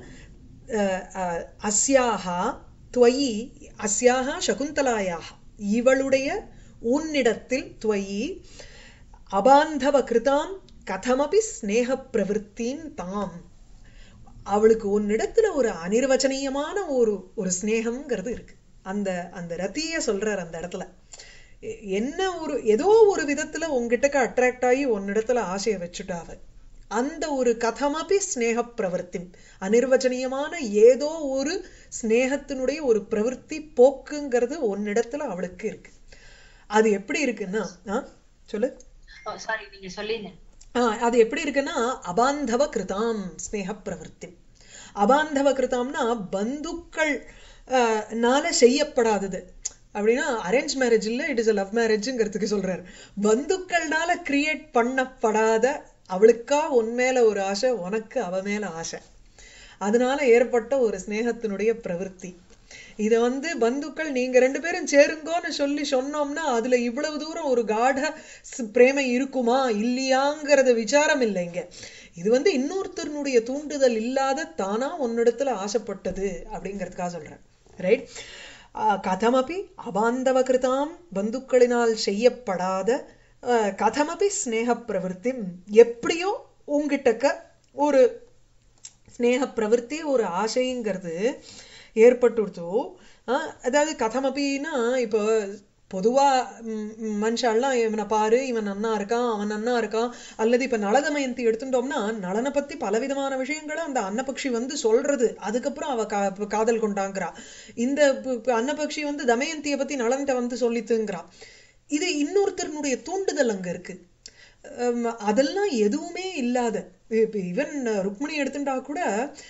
அஸ்யாஹா துவயி, அஸ்யாஹா சகுந்தலாயாக, இவளுடைய உன்னிடத்தில், துவயி அபாந்தவ கிருதாம் கதமபி ஸ்நேக பிரவருத்தின் தாம், அவளுக்கு உன்னிடத்துல ஒரு அனிர்வச்சனீயமான ஒரு ஒரு ஸ்நேகம்ங்கிறது இருக்கு. அந்த அந்த ரத்திய சொல்றார் அந்த இடத்துல. என்ன ஒரு ஏதோ ஒரு விதத்துல உங்ககிட்ட அட்ராக்ட் ஆகி உன்னிடத்துல ஆசையை வச்சுட்டாவ, அந்த ஒரு கதமபி ஸ்நேக பிரவருத்தி, அனிர்வச்சனீயமான ஏதோ ஒரு ஸ்நேகத்தினுடைய ஒரு பிரவருத்தி போக்குங்கிறது உன்னிடத்துல அவளுக்கு இருக்கு. அது எப்படி இருக்குன்னா, சொல்லு. சாரி, நீங்க சொல்லுங்க. அது எப்படி இருக்குன்னா, அபாந்தவ கிருதாம் ஸ்நேக பிரவருத்தி. அபாந்தவ கிருதாம்னா பந்துக்கள் நால செய்யப்படாதது அப்படின்னா, அரேஞ்ச் மேரேஜ் இல்ல, இட் இஸ் அ லவ் மேரேஜ்ங்கிறதுக்கு சொல்றாரு. பந்துக்கள்னால கிரியேட் பண்ணப்படாத, அவளுக்கா உன் மேல ஒரு ஆசை, உனக்கு அவ மேல ஆசை, அதனால ஏற்பட்ட ஒரு ஸ்நேகத்தினுடைய பிரவருத்தி. இத வந்து பந்துக்கள் நீங்க ரெண்டு பேரும் சேருங்கோன்னு சொல்லி சொன்னோம்னா அதுல இவ்வளவு தூரம் ஒரு காட பிரேமை இருக்குமா இல்லையாங்கிறத விசாரம் இல்லைங்க. இது வந்து இன்னொருத்தருடைய தூண்டுதல் இல்லாத தானா உன்னிடத்துல ஆசைப்பட்டது அப்படிங்கிறதுக்காக சொல்றேன். ரைட். கதமபி அபாந்தவ கிருதாம், பந்துக்களினால் செய்யப்படாத, கதமபி ஸ்நேக பிரவருத்தி, எப்படியோ உங்கிட்டக்க ஒரு ஸ்நேக பிரவருத்தி ஒரு ஆசைங்கிறது ஏற்பட்டுடுத்தோ. அதாவது கதமபின்னா இப்போ பொதுவா மனுஷாலாம் இவனை பாரு, இவன் நன்னா இருக்கான், அவன் நன்னா இருக்கான், அல்லது இப்ப நளதமயந்தி எடுத்துட்டோம்னா நளனை பத்தி பலவிதமான விஷயங்களை அந்த அன்னபக்ஷி வந்து சொல்றது, அதுக்கப்புறம் அவ கா காதல் கொண்டாங்கிறா. இந்த அன்னபக்ஷி வந்து தமயந்தியை பத்தி நளன்ட்ட வந்து சொல்லித்துங்கிறா. இது இன்னொருத்தருடைய தூண்டுதல் அங்க இருக்கு. அதெல்லாம் எதுவுமே இல்லாத, ஈவன் ருக்மிணி எடுத்துட்டா கூட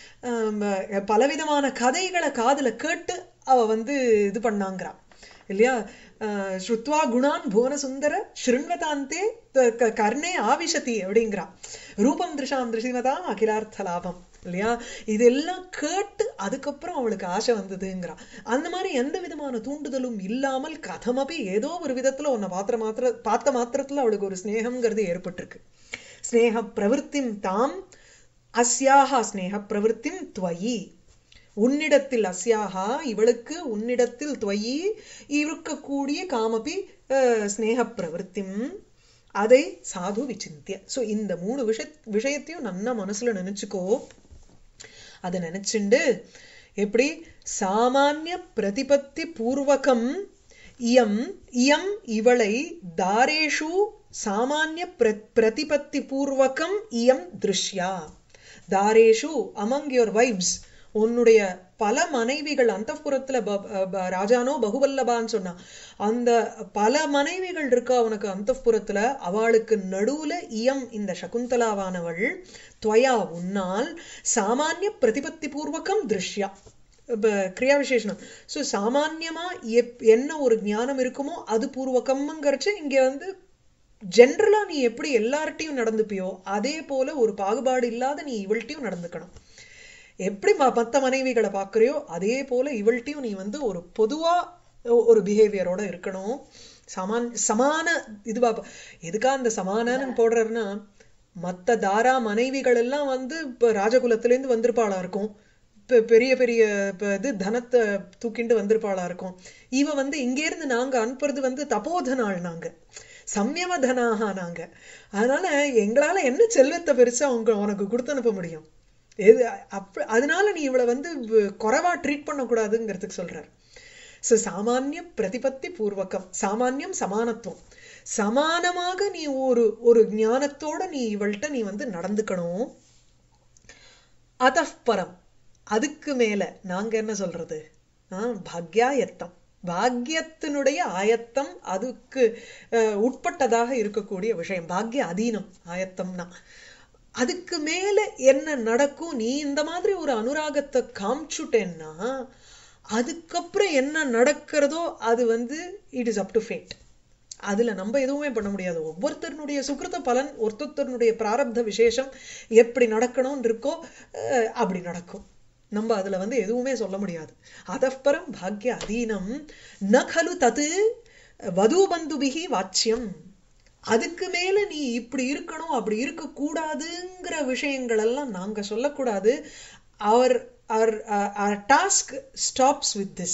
பலவிதமான கதைகளை காதுல கேட்டு அவ வந்து இது பண்ணாங்கிறா இல்லையா. ஸ்ருத்வா குணான் புவன சுந்தர ஸ்ருண்வதாந்தே கர்ணே ஆவிஷதி அப்படிங்கிறா. ரூபம் திருஷாம் திருஷிமதாம் அகிலார்த்த லாபம் இல்லையா. இதெல்லாம் கேட்டு அதுக்கப்புறம் அவளுக்கு ஆசை வந்ததுங்கிறா. அந்த மாதிரி எந்த விதமான தூண்டுதலும் இல்லாமல் கதமபி ஏதோ ஒரு விதத்துல உன்னை பாத்திர மாத்திர பார்த்த மாத்திரத்துல அவளுக்கு ஒரு ஸ்நேகம்ங்கிறது ஏற்பட்டிருக்கு. ஸ்நேக பிரவருத்திம் தாம், அஸ்யாஹா ஸ்நேக பிரவருத்திம் துவயி, உன்னிடத்தில், அஸ்யாஹா இவளுக்கு உன்னிடத்தில், துவயி இருக்கக்கூடிய காமபி ஸ்நேக பிரவருத்திம், அதை சாது விசிந்திய. சோ இந்த மூணு விஷய விஷயத்தையும் நன்னா மனசுல நினைச்சுக்கோ. அதை நினைச்சுண்டு எப்படி சாமானிய பிரதிபத்தி பூர்வகம் இயம் இயம் இவளை தாரேஷு சாமானிய பிரதிபத்தி பூர்வகம் இயம் திருஷ்யா. தாரேஷு அமங் யுவர் வைஃப்ஸ், உன்னுடைய பல மனைவிகள் அந்தப்புறத்துல ராஜானோ பகுவல்லபான்னு சொன்னா, அந்த பல மனைவிகள் இருக்கா உனக்கு அந்தப்புறத்துல, அவளுக்கு நடுவுல இயம் இந்த சகுந்தலாவானவள் துவயா உன்னால் சாமானிய பிரதிபத்தி பூர்வகம் திருஷ்யா கிரியா விசேஷனம். ஸோ சாமான்யமா எப் என்ன ஒரு ஞானம் இருக்குமோ அது பூர்வகம்ங்கிறச்சு இங்க வந்து ஜென்ரலா நீ எப்படி எல்லார்ட்டையும் நடந்துப்பியோ அதே போல ஒரு பாகுபாடு இல்லாத நீ இவள்கிட்டையும் நடந்துக்கணும். எப்படி மத்த மனைவிகளை பாக்குறியோ அதே போல இவள்கிட்டையும் நீ வந்து ஒரு பொதுவா ஒரு பிஹேவியரோட இருக்கணும். சமான் சமான இதுவா எதுக்கா அந்த சமானன்னு போடுறன்னா, மத்த தாரா மனைவிகள் எல்லாம் வந்து இப்ப ராஜகுலத்துல இருந்து வந்திருப்பாளா இருக்கும், பெரிய பெரிய இது தனத்தை தூக்கிண்டு வந்திருப்பாளா இருக்கும். இவ வந்து இங்க இருந்து நாங்க அனுப்புறது வந்து தபோதனாள், நாங்க சம்யமதனாக நாங்க. அதனால எங்களால என்ன செல்வத்தை பெருசா உங்க உனக்கு கொடுத்து அனுப்ப முடியும்? எது அப்ப அதனால நீ இவளை வந்து குறைவா ட்ரீட் பண்ணக்கூடாதுங்கிறதுக்கு சொல்றார். சோ சாமானிய பிரதிபத்தி பூர்வகம், சாமானியம் சமானத்துவம், சமானமாக நீ ஒரு ஒரு ஞானத்தோட நீ இவள்கிட்ட நீ வந்து நடந்துக்கணும். அதப்பரம், அதுக்கு மேல நாங்க என்ன சொல்றது, ஆஹ் பாக்யாயத்தம், பாக்யத்தினுடைய ஆயத்தம், அதுக்கு உட்பட்டதாக இருக்கக்கூடிய விஷயம். பாக்ய அதீனம் ஆயத்தம்னா அதுக்கு மேல என்ன நடக்கும். நீ இந்த மாதிரி ஒரு அனுராகத்தை காமிச்சுட்டேன்னா அதுக்கப்புறம் என்ன நடக்கிறதோ அது வந்து it is up to fate. அதுல நம்ம எதுவுமே பண்ண முடியாது. ஒவ்வொருத்தருடைய சுகிருத பலன், ஒருத்தருடைய பிராரப்த விசேஷம் எப்படி நடக்கணும்னு இருக்கோ அப்படி நடக்கும். நம்ம அதுல வந்து எதுவுமே சொல்ல முடியாது. அதப்பரம் பாக்ய அதீனம் ந கலு தது வதூபந்துபிகி வாச்சியம். அதுக்கு மேல நீ இப்படி இருக்கணும் அப்படி இருக்க கூடாதுங்கிற விஷயங்கள் எல்லாம் நாங்க சொல்லக்கூடாது. அவர் our our task stops with this.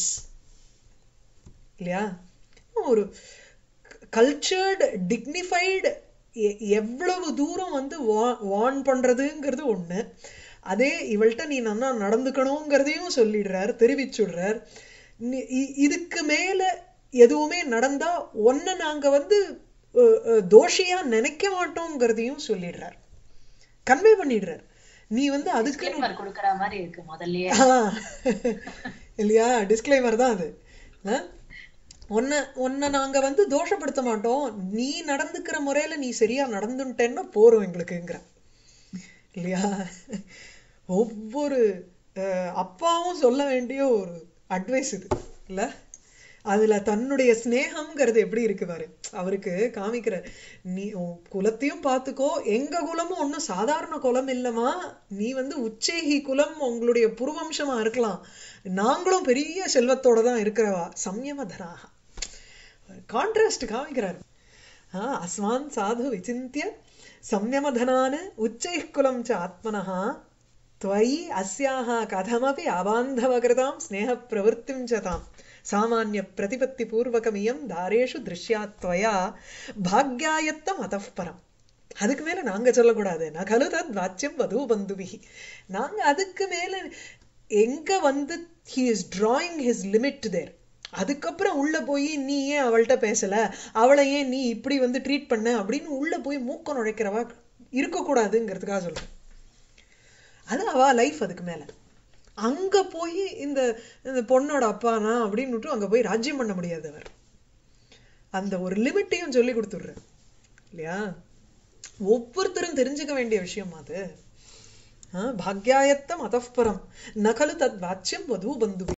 இல்லையா? ஒரு கல்ச்சர்ட் டிக்னிஃபைடு எவ்வளவு தூரம் வந்து வார்ன் பண்றதுங்கிறது ஒண்ணு. அதே இவள்கிட்ட நீ நல்லா நடந்துக்கணுங்கிறதையும் சொல்லிடுறார், தெரிவிச்சுடுறார். இதுக்கு மேல எதுவுமே நடந்தா ஒன்ன நாங்க வந்து தோஷியா நினைக்க மாட்டோங்கிறதையும் சொல்லிடுறார், கன்வே பண்ணிடுறார். நீ வந்து அதுக்கு கொடுக்கற மாதிரி இருக்கு முதல்லயே இல்லையா? டிஸ்க்ளைமர் தான் அது. உன்னை உன்னை நாங்க வந்து தோஷப்படுத்த மாட்டோம், நீ நடந்துக்கிற முறையில நீ சரியா நடந்துட்டேன்னா போறோம் எங்களுக்குங்கிற. இல்லையா? ஒவ்வொரு அப்பாவும் சொல்ல வேண்டிய ஒரு அட்வைஸ் இது இல்ல? அதுல தன்னுடைய ஸ்நேகம்ங்கிறது எப்படி இருக்கு பாரு. அவருக்கு காமிக்கிற, நீ குலத்தையும் பார்த்துக்கோ, எங்க குலமும் ஒன்னும் சாதாரண குலம் இல்லமா, நீ வந்து உச்சேகி குலம், உங்களுடைய புருவம்சமா இருக்கலாம், நாங்களும் பெரிய செல்வத்தோட தான் இருக்கிறவா, சம்யமதனாக. கான்ட்ராஸ்ட் காமிக்கிறார். ஆஹ் அஸ்மான் சாது விசிந்திய சம்யமதனான உச்சை குலம் ச ஆத்மனஹா त्वयि अस्याः कथमपि अबान्धवकृतां स्नेहप्रवृत्तिं च तां सामान्य प्रतिपत्तिपूर्वकमियं दारेषु दृश्यात् त्वया भाग्यायत्तम् अतः परम्. அதுக்கு மேல நாங்க சொல்லக்கூடாது. நகலு தத் வாச்சியம் வது பந்துபிஹி. நாங்க அதுக்கு மேல எங்க வந்து he is drawing his limit there. அதுக்கப்புறம் உள்ள போய் நீ ஏன் அவள்கிட்ட பேசல, அவளை ஏன் நீ இப்படி வந்து ட்ரீட் பண்ண அப்படின்னு உள்ள போய் மூக்க நுழைக்கிறவா இருக்கக்கூடாதுங்கிறதுக்காக சொல்றேன். அது அவ லைஃப். அதுக்கு மேல அங்க போய் இந்த பொண்ணோட அப்பானா அப்படின்னு அங்க போய் ராஜ்யம் பண்ண முடியாது அவர். அந்த ஒரு லிமிட்டையும் சொல்லி கொடுத்துடுற இல்லையா? ஒவ்வொருத்தரும் தெரிஞ்சுக்க வேண்டிய விஷயம் அது. பாக்யாயத்தம் அதப்பரம் நகலு தத் வாச்சியம் வது பந்து